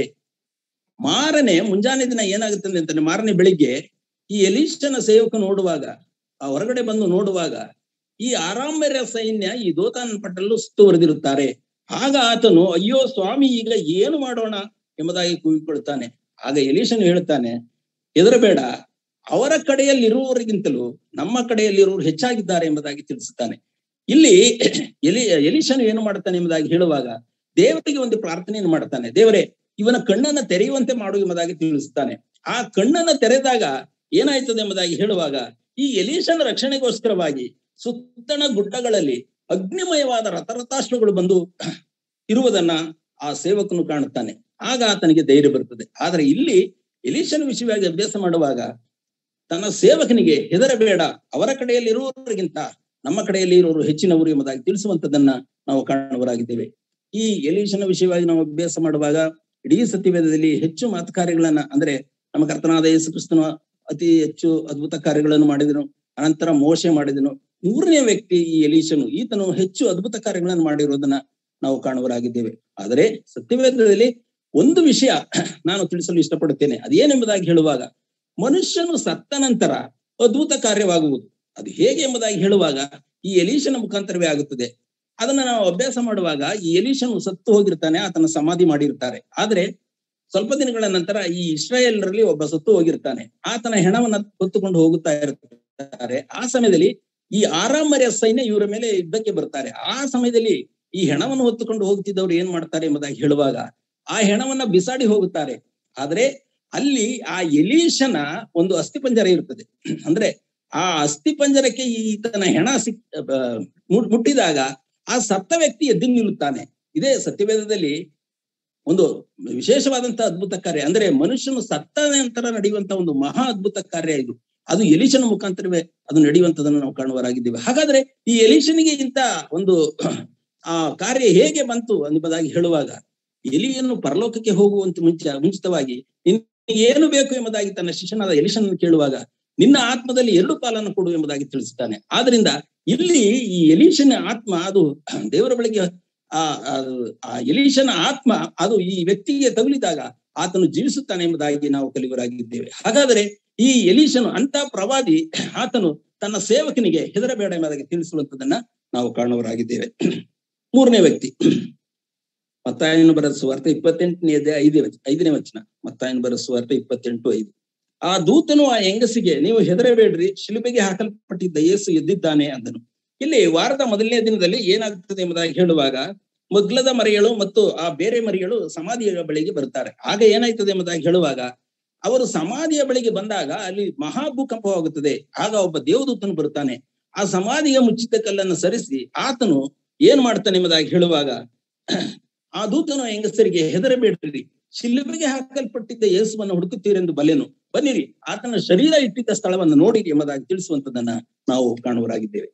ಮಾರನೆ ಮುಂಜಾನೆ ದಿನ ಏನಾಗುತ್ತದೆ ಅಂತಾನೆ, ಮಾರನೆ ಬೆಳಿಗ್ಗೆ ಈ ಎಲೀಷನ ಸೇವಕ ನೋಡುವಾಗ, ಆ ಹೊರಗಡೆ ಬಂದು ನೋಡುವಾಗ ಈ ಆರಾಮ್ಯರ ಸೈನ್ಯ ಈ ದೋತಾನ್ ಪಟ್ಟಣಲ್ಲೂ ಸುತ್ತುವರೆದಿರುತ್ತಾರೆ. ಆಗ ಆತನು, ಅಯ್ಯೋ ಸ್ವಾಮಿ, ಈಗ ಏನು ಮಾಡೋಣ ಎಂಬುದಾಗಿ ಕೂಗಿಕೊಳ್ಳುತ್ತಾನೆ. ಆಗ ಎಲೀಷನು ಹೇಳುತ್ತಾನೆ, ಹೆದರಬೇಡ, ಅವರ ಕಡೆಯಲ್ಲಿರುವವರಿಗಿಂತಲೂ ನಮ್ಮ ಕಡೆಯಲ್ಲಿರುವವರು ಹೆಚ್ಚಾಗಿದ್ದಾರೆ ಎಂಬುದಾಗಿ ತಿಳಿಸುತ್ತಾನೆ. ಇಲ್ಲಿ ಎಲೀಷನು ಏನು ಮಾಡುತ್ತಾನೆ ಎಂಬುದಾಗಿ ಹೇಳುವಾಗ ದೇವರಿಗೆ ಒಂದು ಪ್ರಾರ್ಥನೆಯನ್ನು ಮಾಡುತ್ತಾನೆ. ದೇವರೇ, ಇವನ ಕಣ್ಣನ್ನ ತೆರೆಯುವಂತೆ ಮಾಡು ಎಂಬುದಾಗಿ ತಿಳಿಸುತ್ತಾನೆ. ಆ ಕಣ್ಣನ್ನ ತೆರೆದಾಗ ಏನಾಯ್ತದೆ ಎಂಬುದಾಗಿ ಹೇಳುವಾಗ, ಈ ಎಲೀಷನ ರಕ್ಷಣೆಗೋಸ್ಕರವಾಗಿ ಸುತ್ತಣ ಗುಡ್ಡಗಳಲ್ಲಿ ಅಗ್ನಿಮಯವಾದ ರಥರಥಾಶ್ವಗಳು ಬಂದು ಇರುವುದನ್ನ ಆ ಸೇವಕನು ಕಾಣುತ್ತಾನೆ. ಆಗ ಆತನಿಗೆ ಧೈರ್ಯ ಬರುತ್ತದೆ. ಆದ್ರೆ ಇಲ್ಲಿ ಎಲೀಷನ ವಿಷಯವಾಗಿ ಅಭ್ಯಾಸ ಮಾಡುವಾಗ ತನ್ನ ಸೇವಕನಿಗೆ, ಹೆದರಬೇಡ, ಅವರ ಕಡೆಯಲ್ಲಿ ಇರುವವರಿಗಿಂತ ನಮ್ಮ ಕಡೆಯಲ್ಲಿ ಇರುವವರು ಹೆಚ್ಚಿನವರು ಎಂಬುದಾಗಿ ತಿಳಿಸುವಂತದನ್ನ ನಾವು ಕಾಣುವರಾಗಿದ್ದೇವೆ. ಈ ಎಲೀಷನ ವಿಷಯವಾಗಿ ನಾವು ಅಭ್ಯಾಸ ಮಾಡುವಾಗ ಇಡೀ ಸತ್ಯವೇದದಲ್ಲಿ ಹೆಚ್ಚು ಮಾತು ಕಾರ್ಯಗಳನ್ನ, ಅಂದ್ರೆ ನಮ್ಮ ಕರ್ತನಾದ ಯೇಸು ಕ್ರಿಸ್ತನು ಅತಿ ಹೆಚ್ಚು ಅದ್ಭುತ ಕಾರ್ಯಗಳನ್ನು ಮಾಡಿದನು. ಅನಂತರ ಮೋಶೆ ಮಾಡಿದನು. ಮೂರನೇ ವ್ಯಕ್ತಿ ಈ ಎಲೀಷನು, ಈತನು ಹೆಚ್ಚು ಅದ್ಭುತ ಕಾರ್ಯಗಳನ್ನು ಮಾಡಿರುವುದನ್ನ ನಾವು ಕಾಣುವರಾಗಿದ್ದೇವೆ. ಆದರೆ ಸತ್ಯವೇದದಲ್ಲಿ ಒಂದು ವಿಷಯ ನಾನು ತಿಳಿಸಲು ಇಷ್ಟಪಡುತ್ತೇನೆ. ಅದೇನೆಂಬುದಾಗಿ ಹೇಳುವಾಗ, ಮನುಷ್ಯನು ಸತ್ತ ನಂತರ ಅದ್ಭುತ ಕಾರ್ಯವಾಗುವುದು. ಅದು ಹೇಗೆ ಎಂಬುದಾಗಿ ಹೇಳುವಾಗ ಈ ಎಲೀಷನ ಮುಖಾಂತರವೇ ಆಗುತ್ತದೆ. ಅದನ್ನ ನಾವು ಅಭ್ಯಾಸ ಮಾಡುವಾಗ ಈ ಎಲೀಷನು ಸತ್ತು ಹೋಗಿರ್ತಾನೆ, ಆತನ ಸಮಾಧಿ ಮಾಡಿರ್ತಾರೆ. ಆದ್ರೆ ಸ್ವಲ್ಪ ದಿನಗಳ ನಂತರ ಈ ಇಸ್ರಾಯೇಲರಲ್ಲಿ ಒಬ್ಬ ಸತ್ತು ಹೋಗಿರ್ತಾನೆ, ಆತನ ಹೆಣವನ್ನ ಹೊತ್ತುಕೊಂಡು ಹೋಗುತ್ತಾ ಇರ್ತಾರೆ. ಆ ಸಮಯದಲ್ಲಿ ಈ ಆರಾಮರ್ಯ ಸೈನ್ಯ ಇವರ ಮೇಲೆ ಯುದ್ಧಕ್ಕೆ ಬರ್ತಾರೆ. ಆ ಸಮಯದಲ್ಲಿ ಈ ಹೆಣವನ್ನು ಹೊತ್ತುಕೊಂಡು ಹೋಗ್ತಿದ್ದವ್ರು ಏನ್ ಮಾಡ್ತಾರೆ ಎಂಬುದಾಗಿ ಹೇಳುವಾಗ ಆ ಹೆಣವನ್ನ ಬಿಸಾಡಿ ಹೋಗುತ್ತಾರೆ. ಆದ್ರೆ ಅಲ್ಲಿ ಆ ಎಲೀಷನ ಒಂದು ಅಸ್ಥಿಪಂಜರ ಇರ್ತದೆ. ಅಂದ್ರೆ ಆ ಅಸ್ಥಿಪಂಜರಕ್ಕೆ ಈತನ ಹೆಣ ಮುಟ್ಟಿದಾಗ ಆ ಸತ್ತ ವ್ಯಕ್ತಿ ಎದ್ದು ನಿಲ್ಲುತ್ತಾನೆ. ಇದೇ ಸತ್ಯವೇದದಲ್ಲಿ ಒಂದು ವಿಶೇಷವಾದಂತಹ ಅದ್ಭುತ ಕಾರ್ಯ. ಅಂದ್ರೆ ಮನುಷ್ಯನು ಸತ್ತ ನಂತರ ನಡೆಯುವಂತ ಒಂದು ಮಹಾ ಅದ್ಭುತ ಕಾರ್ಯ ಇದು. ಅದು ಎಲೀಷನ ಮುಖಾಂತರವೇ ಅದು ನಡೆಯುವಂತದನ್ನು ನಾವು ಕಾಣುವರಾಗಿದ್ದೇವೆ. ಹಾಗಾದ್ರೆ ಈ ಎಲೀಷನಿಗೆ ಇಂತ ಒಂದು ಆ ಕಾರ್ಯ ಹೇಗೆ ಬಂತು ಎಂಬುದಾಗಿ ಹೇಳುವಾಗ, ಎಲಿಯನ್ನು ಪರಲೋಕಕ್ಕೆ ಹೋಗುವಂತ ಮುಂಚಿತವಾಗಿ ಏನು ಬೇಕು ಎಂಬುದಾಗಿ ತನ್ನ ಶಿಷ್ಯನಾದ ಎಲೀಷನನ್ನು ಕೇಳುವಾಗ, ನಿನ್ನ ಆತ್ಮದಲ್ಲಿ 2 ಪಾಲನ್ನು ಕೊಡು ಎಂಬುದಾಗಿ ತಿಳಿಸುತ್ತಾನೆ. ಆದ್ರಿಂದ ಇಲ್ಲಿ ಈ ಎಲೀಷನ ಆತ್ಮ ಅದು ದೇವರ ಬಳಿಗೆ ಆ ಎಲೀಷನ ಆತ್ಮ ಅದು ಈ ವ್ಯಕ್ತಿಗೆ ತಗುಲಿದಾಗ ಆತನು ಜೀವಿಸುತ್ತಾನೆ ಎಂಬುದಾಗಿ ನಾವು ಕಲಿಯುವರಾಗಿದ್ದೇವೆ. ಹಾಗಾದರೆ ಈ ಎಲೀಷನು ಅಂತ ಪ್ರವಾದಿ, ಆತನು ತನ್ನ ಸೇವಕನಿಗೆ ಹೆದರಬೇಡ ಎಂಬುದಾಗಿ ತಿಳಿಸುವಂತದನ್ನ ನಾವು ಕಾಣುವರಾಗಿದ್ದೇವೆ. ಮೂರನೇ ವ್ಯಕ್ತಿ, ಮತ್ತಾಯನು ಬರೆದ ಸುವಾರ್ತೆ 28ನೇ ವಚನ. ಮತ್ತಾಯನು ಬರೆದ ಸುವಾರ್ತೆ 28:5. ಆ ದೂತನು ಆ ಹೆಂಗಸಿಗೆ, ನೀವು ಹೆದರಬೇಡ್ರಿ, ಶಿಲುಬೆಗೆ ಹಾಕಲ್ಪಟ್ಟಿದ್ದ ಯೇಸು ಎದ್ದಿದ್ದಾನೆ ಅಂದನು. ಇಲ್ಲಿ ವಾರದ ಮೊದಲನೇ ದಿನದಲ್ಲಿ ಏನಾಗುತ್ತದೆ ಎಂಬುದಾಗಿ ಹೇಳುವಾಗ, ಮಗ್ಲದ ಮರಿಗಳು ಮತ್ತು ಆ ಬೇರೆ ಮರಿಗಳು ಸಮಾಧಿಯ ಬಳಿಗೆ ಬರ್ತಾರೆ. ಆಗ ಏನಾಯ್ತದೆ ಎಂಬುದಾಗಿ ಹೇಳುವಾಗ, ಅವರು ಸಮಾಧಿಯ ಬಳಿಗೆ ಬಂದಾಗ ಅಲ್ಲಿ ಮಹಾಭೂಕಂಪವಾಗುತ್ತದೆ. ಆಗ ಒಬ್ಬ ದೇವದೂತನು ಬರುತ್ತಾನೆ. ಆ ಸಮಾಧಿಯ ಮುಚ್ಚಿದ ಕಲ್ಲನ್ನು ಸರಿಸಿ ಆತನು ಏನ್ ಮಾಡ್ತಾನೆ ಎಂಬುದಾಗಿ ಹೇಳುವಾಗ, ಆ ದೂತನು ಹೆಂಗಸರಿಗೆ, ಹೆದರಬೇಡ್ರಿ, ಶಿಲುಬೆಗೆ ಹಾಕಲ್ಪಟ್ಟಿದ್ದ ಯೇಸುವನ್ನು ಹುಡುಕುತ್ತೀರೆಂದು ಬಲ್ಲೆನು, ಬನ್ನಿರಿ, ಆತನ ಶರೀರ ಇಟ್ಟಿದ್ದ ಸ್ಥಳವನ್ನು ನೋಡಿರಿ ಎಂಬುದಾಗಿ ತಿಳಿಸುವಂತದನ್ನ ನಾವು ಕಾಣುವರಾಗಿದ್ದೇವೆ.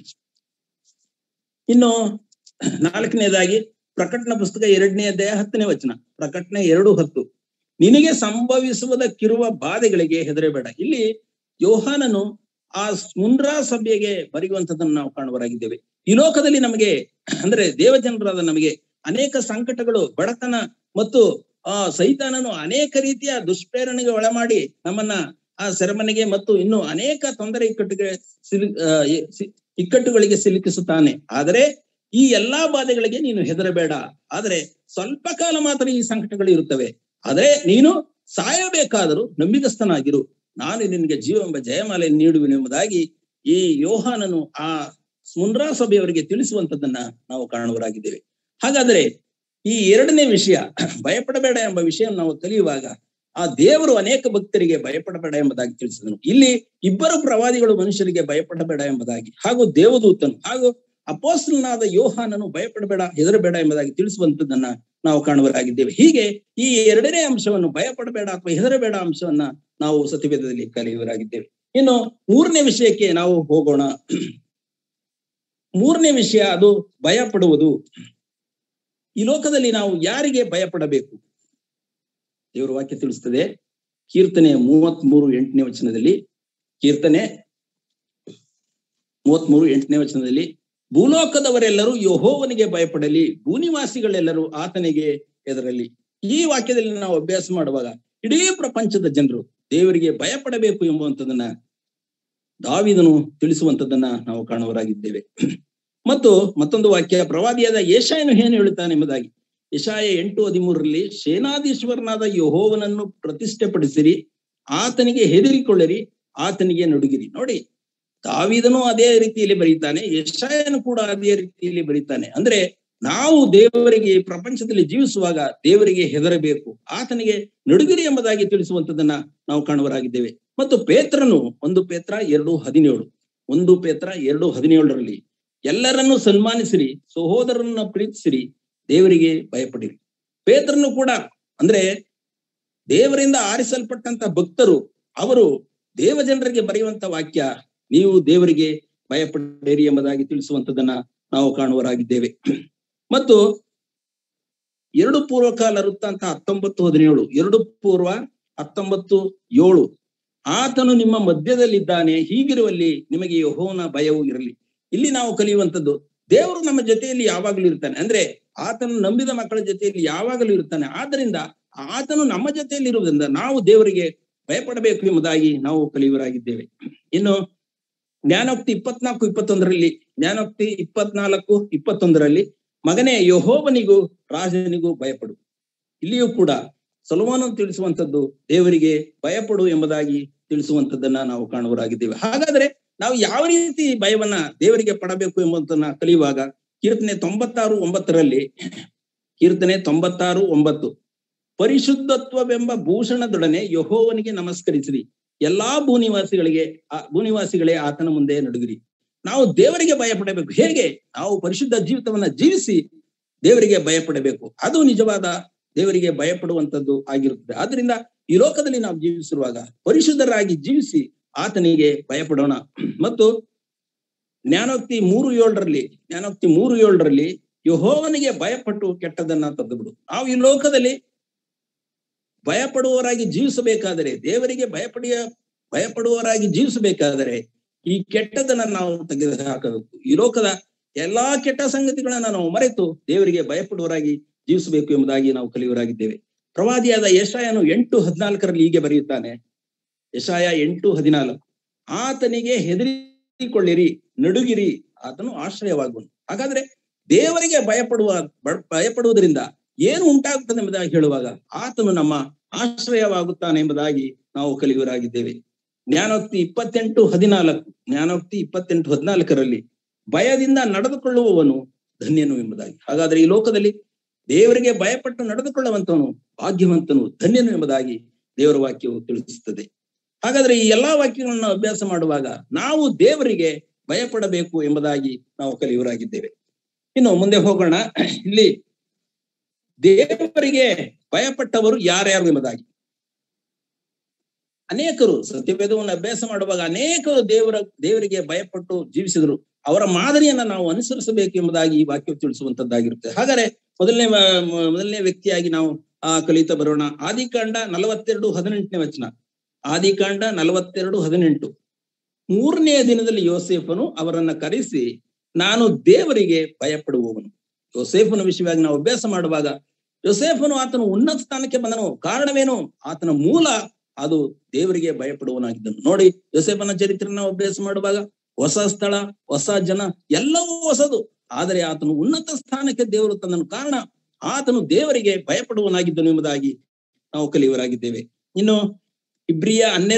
ಇನ್ನು 4ನೇದಾಗಿ ಪ್ರಕಟಣೆ ಪುಸ್ತಕ 2ನೇ ಅಧ್ಯಾಯ 10ನೇ ವಚನ. ಪ್ರಕಟಣೆ 2:10. ನಿನಗೆ ಸಂಭವಿಸುವುದಕ್ಕಿರುವ ಬಾಧೆಗಳಿಗೆ ಹೆದರಬೇಡ. ಇಲ್ಲಿ ಯೋಹಾನನು ಆ ಸ್ಮುರ್ನಾ ಸಭೆಗೆ ಬರೆಯುವಂತದನ್ನು ನಾವು ಕಾಣುವರಾಗಿದ್ದೇವೆ. ಈ ಲೋಕದಲ್ಲಿ ನಮಗೆ, ಅಂದ್ರೆ ದೇವಜನರಾದ ನಮಗೆ ಅನೇಕ ಸಂಕಟಗಳು, ಬಡತನ ಮತ್ತು ಸೈತಾನನು ಅನೇಕ ರೀತಿಯ ದುಷ್ಪ್ರೇರಣೆಗೆ ಒಳಮಾಡಿ ನಮ್ಮನ್ನ ಆ ಸೆರೆಮನೆಗೆ ಮತ್ತು ಇನ್ನು ಅನೇಕ ತೊಂದರೆ ಇಕ್ಕಟ್ಟುಗಳಿಗೆ ಸಿಲುಕಿಸುತ್ತಾನೆ. ಆದರೆ ಈ ಎಲ್ಲಾ ಬಾಧೆಗಳಿಗೆ ನೀನು ಹೆದರಬೇಡ. ಆದ್ರೆ ಸ್ವಲ್ಪ ಕಾಲ ಮಾತ್ರ ಈ ಸಂಕಟಗಳು ಇರುತ್ತವೆ. ಆದ್ರೆ ನೀನು ಸಾಯಬೇಕಾದರೂ ನಂಬಿಗಸ್ತನಾಗಿರು, ನಾನು ನಿನಗೆ ಜೀವವೆಂಬ ಜಯಮಾಲೆ ನೀಡುವೆನು ಎಂಬುದಾಗಿ ಈ ಯೋಹಾನನು ಆ ಸ್ಮುರ್ನಾ ಸಭೆಯವರಿಗೆ ತಿಳಿಸುವಂತದನ್ನ ನಾವು ಕಾಣುವರಾಗಿದ್ದೇವೆ. ಹಾಗಾದ್ರೆ ಈ 2ನೇ ವಿಷಯ, ಭಯಪಡಬೇಡ ಎಂಬ ವಿಷಯವನ್ನು ನಾವು ಕಲಿಯುವಾಗ, ಆ ದೇವರು ಅನೇಕ ಭಕ್ತರಿಗೆ ಭಯಪಡಬೇಡ ಎಂಬುದಾಗಿ ತಿಳಿಸಿದನು. ಇಲ್ಲಿ 2 ಪ್ರವಾದಿಗಳು ಮನುಷ್ಯರಿಗೆ ಭಯಪಡಬೇಡ ಎಂಬುದಾಗಿ, ಹಾಗೂ ದೇವದೂತನು ಹಾಗೂ ಅಪೊಸ್ತಲನಾದ ಯೋಹಾನನು ಭಯಪಡಬೇಡ, ಹೆದರಬೇಡ ಎಂಬುದಾಗಿ ತಿಳಿಸುವಂತದನ್ನ ನಾವು ಕಾಣುವರಾಗಿದ್ದೇವೆ. ಹೀಗೆ ಈ 2ನೇ ಅಂಶವನ್ನು, ಭಯಪಡಬೇಡ ಅಥವಾ ಹೆದರಬೇಡ ಅಂಶವನ್ನ ನಾವು ಸತ್ಯವೇದದಲ್ಲಿ ಕಲಿಯುವರಾಗಿದ್ದೇವೆ. ಇನ್ನು 3ನೇ ವಿಷಯಕ್ಕೆ ನಾವು ಹೋಗೋಣ. 3ನೇ ವಿಷಯ, ಅದು ಭಯ ಪಡುವುದು. ಈ ಲೋಕದಲ್ಲಿ ನಾವು ಯಾರಿಗೆ ಭಯಪಡಬೇಕು? ದೇವರ ವಾಕ್ಯ ತಿಳಿಸ್ತದೆ. ಕೀರ್ತನೆ 33:8ನೇ ವಚನದಲ್ಲಿ, ಕೀರ್ತನೆ 33 ವಚನದಲ್ಲಿ ಭೂಲೋಕದವರೆಲ್ಲರೂ ಯೆಹೋವನಿಗೆ ಭಯಪಡಲಿ, ಭೂನಿವಾಸಿಗಳೆಲ್ಲರೂ ಆತನಿಗೆ ಹೆದರಲಿ. ಈ ವಾಕ್ಯದಲ್ಲಿ ನಾವು ಅಭ್ಯಾಸ ಮಾಡುವಾಗ ಇಡೀ ಪ್ರಪಂಚದ ಜನರು ದೇವರಿಗೆ ಭಯಪಡಬೇಕು ಎಂಬುವಂಥದ್ದನ್ನ ದಾವೀದನು ತಿಳಿಸುವಂಥದ್ದನ್ನ ನಾವು ಕಾಣುವರಾಗಿದ್ದೇವೆ. ಮತ್ತು ಮತ್ತೊಂದು ವಾಕ್ಯ ಪ್ರವಾದಿಯಾದ ಯೆಶಾಯನು ಏನು ಹೇಳುತ್ತಾನೆ ಎಂಬುದಾಗಿ ಯೆಶಾಯ 8:13 ಸೇನಾಧೀಶ್ವರನಾದ ಯೆಹೋವನನ್ನು ಪ್ರತಿಷ್ಠೆಪಡಿಸಿರಿ, ಆತನಿಗೆ ಹೆದರಿಕೊಳ್ಳಿರಿ, ಆತನಿಗೆ ನಡುಗಿರಿ. ನೋಡಿ, ದಾವೀದನು ಅದೇ ರೀತಿಯಲ್ಲಿ ಬರೀತಾನೆ, ಯೆಶಾಯನು ಕೂಡ ಅದೇ ರೀತಿಯಲ್ಲಿ ಬರೀತಾನೆ. ಅಂದ್ರೆ ನಾವು ದೇವರಿಗೆ ಪ್ರಪಂಚದಲ್ಲಿ ಜೀವಿಸುವಾಗ ದೇವರಿಗೆ ಹೆದರಬೇಕು, ಆತನಿಗೆ ನಡುಗಿರಿ ಎಂಬುದಾಗಿ ತಿಳಿಸುವಂಥದ್ದನ್ನ ನಾವು ಕಾಣುವರಾಗಿದ್ದೇವೆ. ಮತ್ತು ಪೇತ್ರನು 1 ಪೇತ್ರ 2:17 ಎಲ್ಲರನ್ನೂ ಸನ್ಮಾನಿಸಿರಿ, ಸಹೋದರರನ್ನ ಪ್ರೀತಿಸಿರಿ, ದೇವರಿಗೆ ಭಯಪಡಿರಿ. ಪೇತ್ರನು ಕೂಡ ಅಂದ್ರೆ ದೇವರಿಂದ ಆರಿಸಲ್ಪಟ್ಟಂತ ಭಕ್ತರು, ಅವರು ದೇವ ಜನರಿಗೆ ಬರೆಯುವಂತ ವಾಕ್ಯ ನೀವು ದೇವರಿಗೆ ಭಯಪಡಿರಿ ಎಂಬುದಾಗಿ ತಿಳಿಸುವಂಥದ್ದನ್ನ ನಾವು ಕಾಣುವರಾಗಿದ್ದೇವೆ. ಮತ್ತು 2 ಪೂರ್ವಕಾಲ ವೃತ್ತಾಂತ 19:17 2 ಪೂರ್ವ 19:7 ಆತನು ನಿಮ್ಮ ಮಧ್ಯದಲ್ಲಿದ್ದಾನೆ, ಹೀಗಿರುವಲ್ಲಿ ನಿಮಗೆ ಯೆಹೋವನ ಭಯವೂ ಇರಲಿ. ಇಲ್ಲಿ ನಾವು ಕಲಿಯುವಂಥದ್ದು ದೇವರು ನಮ್ಮ ಜೊತೆಯಲ್ಲಿ ಯಾವಾಗಲೂ ಇರ್ತಾನೆ, ಅಂದ್ರೆ ಆತನು ನಂಬಿದ ಮಕ್ಕಳ ಜೊತೆಯಲ್ಲಿ ಯಾವಾಗಲೂ ಇರ್ತಾನೆ. ಆದ್ದರಿಂದ ಆತನು ನಮ್ಮ ಜೊತೆಯಲ್ಲಿ ಇರುವುದರಿಂದ ನಾವು ದೇವರಿಗೆ ಭಯಪಡಬೇಕು ಎಂಬುದಾಗಿ ನಾವು ಕಲಿಯುವರಾಗಿದ್ದೇವೆ. ಇನ್ನು ಜ್ಞಾನೋಕ್ತಿ 24:21 ಮಗನೇ ಯೆಹೋವನಿಗೂ ರಾಜನಿಗೂ ಭಯಪಡು. ಇಲ್ಲಿಯೂ ಕೂಡ ಸೊಲೊಮೋನನು ತಿಳಿಸುವಂಥದ್ದು ದೇವರಿಗೆ ಭಯಪಡು ಎಂಬುದಾಗಿ ತಿಳಿಸುವಂಥದ್ದನ್ನ ನಾವು ಕಾಣುವರಾಗಿದ್ದೇವೆ. ಹಾಗಾದ್ರೆ ನಾವು ಯಾವ ರೀತಿ ಭಯವನ್ನ ದೇವರಿಗೆ ಪಡಬೇಕು ಎಂಬುದನ್ನ ಕಲಿಯುವಾಗ ಕೀರ್ತನೆ 96:9 ಪರಿಶುದ್ಧತ್ವವೆಂಬ ಭೂಷಣದೊಡನೆ ಯೆಹೋವನಿಗೆ ನಮಸ್ಕರಿಸಿರಿ, ಎಲ್ಲಾ ಭೂನಿವಾಸಿಗಳೇ ಆತನ ಮುಂದೆ ನಡುಗಿರಿ. ನಾವು ದೇವರಿಗೆ ಭಯಪಡಬೇಕು. ಹೇಗೆ? ನಾವು ಪರಿಶುದ್ಧ ಜೀವಿತವನ್ನ ಜೀವಿಸಿ ದೇವರಿಗೆ ಭಯಪಡಬೇಕು. ಅದು ನಿಜವಾದ ದೇವರಿಗೆ ಭಯಪಡುವಂಥದ್ದು ಆಗಿರುತ್ತದೆ. ಆದ್ರಿಂದ ಈ ಲೋಕದಲ್ಲಿ ನಾವು ಜೀವಿಸಿರುವಾಗ ಪರಿಶುದ್ಧರಾಗಿ ಜೀವಿಸಿ ಆತನಿಗೆ ಭಯಪಡೋಣ. ಮತ್ತು ಜ್ಞಾನೋಕ್ತಿ 3:7 ಯೆಹೋವನಿಗೆ ಭಯಪಟ್ಟು ಕೆಟ್ಟದನ್ನ ತೆಗೆದು ಬಿಡು. ನಾವು ಈ ಲೋಕದಲ್ಲಿ ಭಯಪಡುವವರಾಗಿ ಜೀವಿಸಬೇಕಾದರೆ, ದೇವರಿಗೆ ಭಯಪಡುವವರಾಗಿ ಜೀವಿಸಬೇಕಾದರೆ ಈ ಕೆಟ್ಟದನ್ನ ನಾವು ತೆಗೆದು ಹಾಕಬೇಕು. ಈ ಲೋಕದ ಎಲ್ಲಾ ಕೆಟ್ಟ ಸಂಗತಿಗಳನ್ನ ನಾವು ಮರೆತು ದೇವರಿಗೆ ಭಯಪಡುವವರಾಗಿ ಜೀವಿಸಬೇಕು ಎಂಬುದಾಗಿ ನಾವು ಕಲಿಯುವರಾಗಿದ್ದೇವೆ. ಪ್ರವಾದಿಯಾದ ಯೆಶಾಯನು 8:14 ಹೀಗೆ ಬರೆಯುತ್ತಾನೆ. ಯೆಶಾಯ 8:14 ಆತನಿಗೆ ಹೆದರಿಕೊಳ್ಳಿರಿ, ನಡುಗಿರಿ, ಆತನು ಆಶ್ರಯವಾಗುವನು. ಹಾಗಾದ್ರೆ ದೇವರಿಗೆ ಭಯಪಡುವುದರಿಂದ ಏನು ಉಂಟಾಗುತ್ತದೆ ಎಂಬುದಾಗಿ ಹೇಳುವಾಗ ಆತನು ನಮ್ಮ ಆಶ್ರಯವಾಗುತ್ತಾನೆ ಎಂಬುದಾಗಿ ನಾವು ಕಲಿಯುವರಾಗಿದ್ದೇವೆ. ಜ್ಞಾನೋಕ್ತಿ 28:14 ಭಯದಿಂದ ನಡೆದುಕೊಳ್ಳುವವನು ಧನ್ಯನು ಎಂಬುದಾಗಿ. ಹಾಗಾದ್ರೆ ಈ ಲೋಕದಲ್ಲಿ ದೇವರಿಗೆ ಭಯಪಟ್ಟು ನಡೆದುಕೊಳ್ಳುವಂತವನು ಭಾಗ್ಯವಂತನು, ಧನ್ಯನು ಎಂಬುದಾಗಿ ದೇವರ ವಾಕ್ಯವು ತಿಳಿಸುತ್ತದೆ. ಹಾಗಾದ್ರೆ ಈ ಎಲ್ಲಾ ವಾಕ್ಯಗಳನ್ನು ಅಭ್ಯಾಸ ಮಾಡುವಾಗ ನಾವು ದೇವರಿಗೆ ಭಯಪಡಬೇಕು ಎಂಬುದಾಗಿ ನಾವು ಕಲಿಯುವರಾಗಿದ್ದೇವೆ. ಇನ್ನು ಮುಂದೆ ಹೋಗೋಣ. ಇಲ್ಲಿ ದೇವರಿಗೆ ಭಯಪಟ್ಟವರು ಯಾರ್ಯಾರು ಎಂಬುದಾಗಿ ಅನೇಕರು ಸತ್ಯವೇದವನ್ನು ಅಭ್ಯಾಸ ಮಾಡುವಾಗ ಅನೇಕರು ದೇವರಿಗೆ ಭಯಪಟ್ಟು ಜೀವಿಸಿದರು. ಅವರ ಮಾದರಿಯನ್ನ ನಾವು ಅನುಸರಿಸಬೇಕು ಎಂಬುದಾಗಿ ಈ ವಾಕ್ಯ ತಿಳಿಸುವಂತದ್ದಾಗಿರುತ್ತೆ. ಹಾಗಾದ್ರೆ ಮೊದಲನೇ ವ್ಯಕ್ತಿಯಾಗಿ ನಾವು ಕಲಿತಾ ಬರೋಣ. ಆದಿಕಾಂಡ 42:18 ಆದಿಕಾಂಡ 42:18 3ನೇ ದಿನದಲ್ಲಿ ಯೋಸೇಫನು ಅವರನ್ನ ಕರೆಸಿ, ನಾನು ದೇವರಿಗೆ ಭಯಪಡುವವನು. ಯೋಸೇಫನ ವಿಷಯವಾಗಿ ನಾವು ಅಭ್ಯಾಸ ಮಾಡುವಾಗ ಯೋಸೇಫನು ಆತನು ಉನ್ನತ ಸ್ಥಾನಕ್ಕೆ ಬಂದನು. ಕಾರಣವೇನು? ಆತನ ಮೂಲ ಅದು ದೇವರಿಗೆ ಭಯಪಡುವನಾಗಿದ್ದನು. ನೋಡಿ, ಯೋಸೇಫನ ಚರಿತ್ರೆ ನಾವು ಅಭ್ಯಾಸ ಮಾಡುವಾಗ ಹೊಸ ಸ್ಥಳ, ಹೊಸ ಜನ, ಎಲ್ಲವೂ ಹೊಸದು. ಆದರೆ ಆತನು ಉನ್ನತ ಸ್ಥಾನಕ್ಕೆ ದೇವರು ತಂದನು. ಕಾರಣ ಆತನು ದೇವರಿಗೆ ಭಯಪಡುವನಾಗಿದ್ದನು ಎಂಬುದಾಗಿ ನಾವು ಕಲಿಯುವರಾಗಿದ್ದೇವೆ. ಇನ್ನು ಇಬ್ರಿಯ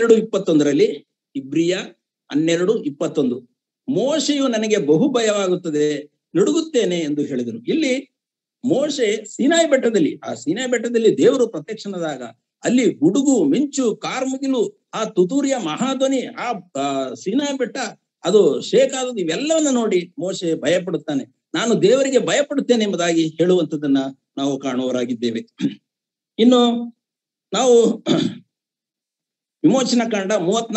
12:21 ಮೋಶೆಯು ನನಗೆ ಬಹು ಭಯವಾಗುತ್ತದೆ, ನಡುಗುತ್ತೇನೆ ಎಂದು ಹೇಳಿದನು. ಇಲ್ಲಿ ಮೋಶೆ ಸೀನಾಯಿ ಬೆಟ್ಟದಲ್ಲಿ ದೇವರು ಪ್ರತ್ಯಕ್ಷನಾದಾಗ ಅಲ್ಲಿ ಗುಡುಗು, ಮಿಂಚು, ಕಾರ್ಮುಗಿಲು, ಆ ತುತೂರಿಯ ಮಹಾಧ್ವನಿ, ಆ ಸೀನಾಯಿ ಬೆಟ್ಟ ಅದು ಶೇಕಾದದ್ದು, ಇವೆಲ್ಲವನ್ನ ನೋಡಿ ಮೋಶೆ ಭಯಪಡುತ್ತಾನೆ. ನಾನು ದೇವರಿಗೆ ಭಯಪಡುತ್ತೇನೆ ಎಂಬುದಾಗಿ ಹೇಳುವಂಥದ್ದನ್ನ ನಾವು ಕಾಣುವರಾಗಿದ್ದೇವೆ. ಇನ್ನು ನಾವು ವಿಮೋಚನಕಾಂಡ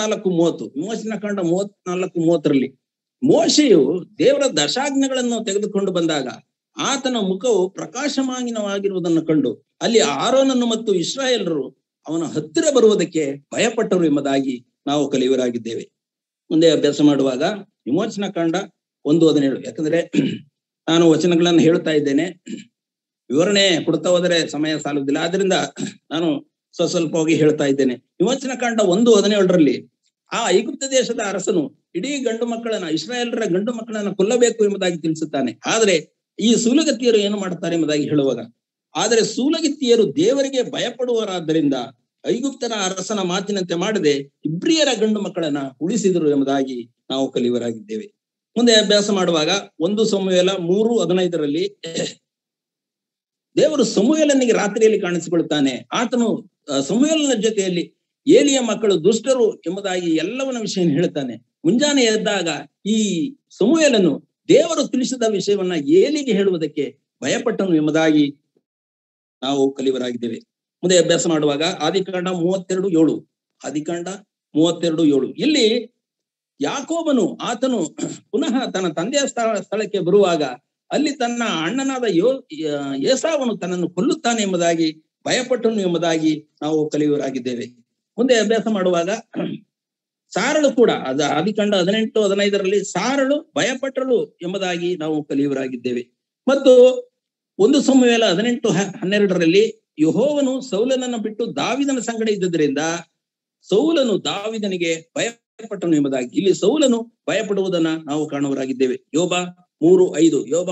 34:30 ಮೋಶೆಯು ದೇವರ ದಶಾಜ್ಞೆಗಳನ್ನು ತೆಗೆದುಕೊಂಡು ಬಂದಾಗ ಆತನ ಮುಖವು ಪ್ರಕಾಶಮಾನವಾಗಿರುವುದನ್ನು ಕಂಡು ಅಲ್ಲಿ ಆರೋನನ್ನು ಮತ್ತು ಇಸ್ರಾಯೇಲರು ಅವನ ಹತ್ತಿರ ಬರುವುದಕ್ಕೆ ಭಯಪಟ್ಟರು ಎಂಬುದಾಗಿ ನಾವು ಕಲಿಯುವರಾಗಿದ್ದೇವೆ. ಮುಂದೆ ಅಭ್ಯಾಸ ಮಾಡುವಾಗ ವಿಮೋಚನಾ ಕಾಂಡ 1:17. ಯಾಕಂದ್ರೆ ನಾನು ವಚನಗಳನ್ನ ಹೇಳ್ತಾ ಇದ್ದೇನೆ, ವಿವರಣೆ ಕೊಡ್ತಾ ಹೋದರೆ ಸಮಯ ಸಾಲುವುದಿಲ್ಲ. ಆದ್ರಿಂದ ನಾನು ಸ್ವಲ್ಪ ಹೋಗಿ ಹೇಳ್ತಾ ಇದ್ದೇನೆ. ವಿಮೋಚನಾ ಕಾಂಡ 1:17 ಆ ಐಗುಪ್ತ ದೇಶದ ಅರಸನು ಇಡೀ ಗಂಡು ಮಕ್ಕಳನ್ನ, ಇಸ್ರಾಯೇಲರ ಗಂಡು ಮಕ್ಕಳನ್ನ ಕೊಲ್ಲಬೇಕು ಎಂಬುದಾಗಿ ತಿಳಿಸುತ್ತಾನೆ. ಆದ್ರೆ ಈ ಸೂಲಗತ್ತಿಯರು ಏನು ಮಾಡ್ತಾರೆ ಎಂಬುದಾಗಿ ಹೇಳುವಾಗ, ಆದರೆ ಸೂಲಗಿತ್ತಿಯರು ದೇವರಿಗೆ ಭಯಪಡುವರಾದ್ದರಿಂದ ಐಗುಪ್ತನ ಅರಸನ ಮಾತಿನಂತೆ ಮಾಡದೆ ಇಬ್ರಿಯರ ಗಂಡು ಮಕ್ಕಳನ್ನ ಉಳಿಸಿದರು ಎಂಬುದಾಗಿ ನಾವು ಕಲಿಯುವರಾಗಿದ್ದೇವೆ. ಮುಂದೆ ಅಭ್ಯಾಸ ಮಾಡುವಾಗ 1 ಸಮುವೇಲ 3:15 ದೇವರು ಸಮುವೇಲನಿಗೆ ರಾತ್ರಿಯಲ್ಲಿ ಕಾಣಿಸಿಕೊಳ್ತಾನೆ. ಆತನು ಸಮುವೇಲನ ಜೊತೆಯಲ್ಲಿ ಏಲಿಯ ಮಕ್ಕಳು ದುಷ್ಟರು ಎಂಬುದಾಗಿ ಎಲ್ಲವನ್ನ ವಿಷಯ ಹೇಳ್ತಾನೆ. ಮುಂಜಾನೆ ಎದ್ದಾಗ ಈ ಸಮುವೇಲನು ದೇವರು ತಿಳಿಸಿದ ವಿಷಯವನ್ನ ಏಲಿಗೆ ಹೇಳುವುದಕ್ಕೆ ಭಯಪಟ್ಟನು ಎಂಬುದಾಗಿ ನಾವು ಕಲಿಯುವರಾಗಿದ್ದೇವೆ. ಮುಂದೆ ಅಭ್ಯಾಸ ಮಾಡುವಾಗ ಆದಿಕಾಂಡ 32:7. ಆದಿಕಾಂಡ 32:7 ಇಲ್ಲಿ ಯಾಕೋಬನು ಆತನು ಪುನಃ ತನ್ನ ತಂದೆಯ ಸ್ಥಳಕ್ಕೆ ಬರುವಾಗ ಅಲ್ಲಿ ತನ್ನ ಅಣ್ಣನಾದ ಏಸಾವನು ತನ್ನನ್ನು ಕೊಲ್ಲುತ್ತಾನೆ ಎಂಬುದಾಗಿ ಭಯಪಟ್ಟನು ಎಂಬುದಾಗಿ ನಾವು ಕಲಿಯುವರಾಗಿದ್ದೇವೆ. ಮುಂದೆ ಅಭ್ಯಾಸ ಮಾಡುವಾಗ ಸಾರಳು ಕೂಡ ಅದು ಆದಿಕಾಂಡ 18:15 ಸಾರಳು ಭಯಪಟ್ಟಳು ಎಂಬುದಾಗಿ ನಾವು ಕಲಿಯುವರಾಗಿದ್ದೇವೆ. ಮತ್ತು 1 ಸಮುವೇಲ 18:12 ಯೆಹೋವನು ಸೌಲನನ್ನು ಬಿಟ್ಟು ದಾವಿದನ ಸಂಗಡ ಇದ್ದುದರಿಂದ ಸೌಲನು ದಾವಿದನಿಗೆ ಭಯಪಟ್ಟನು ಎಂಬುದಾಗಿ ಇಲ್ಲಿ ಸೌಲನು ಭಯಪಡುವುದನ್ನ ನಾವು ಕಾಣುವರಾಗಿದ್ದೇವೆ. ಯೋಬ 3:5 ಯೋಬ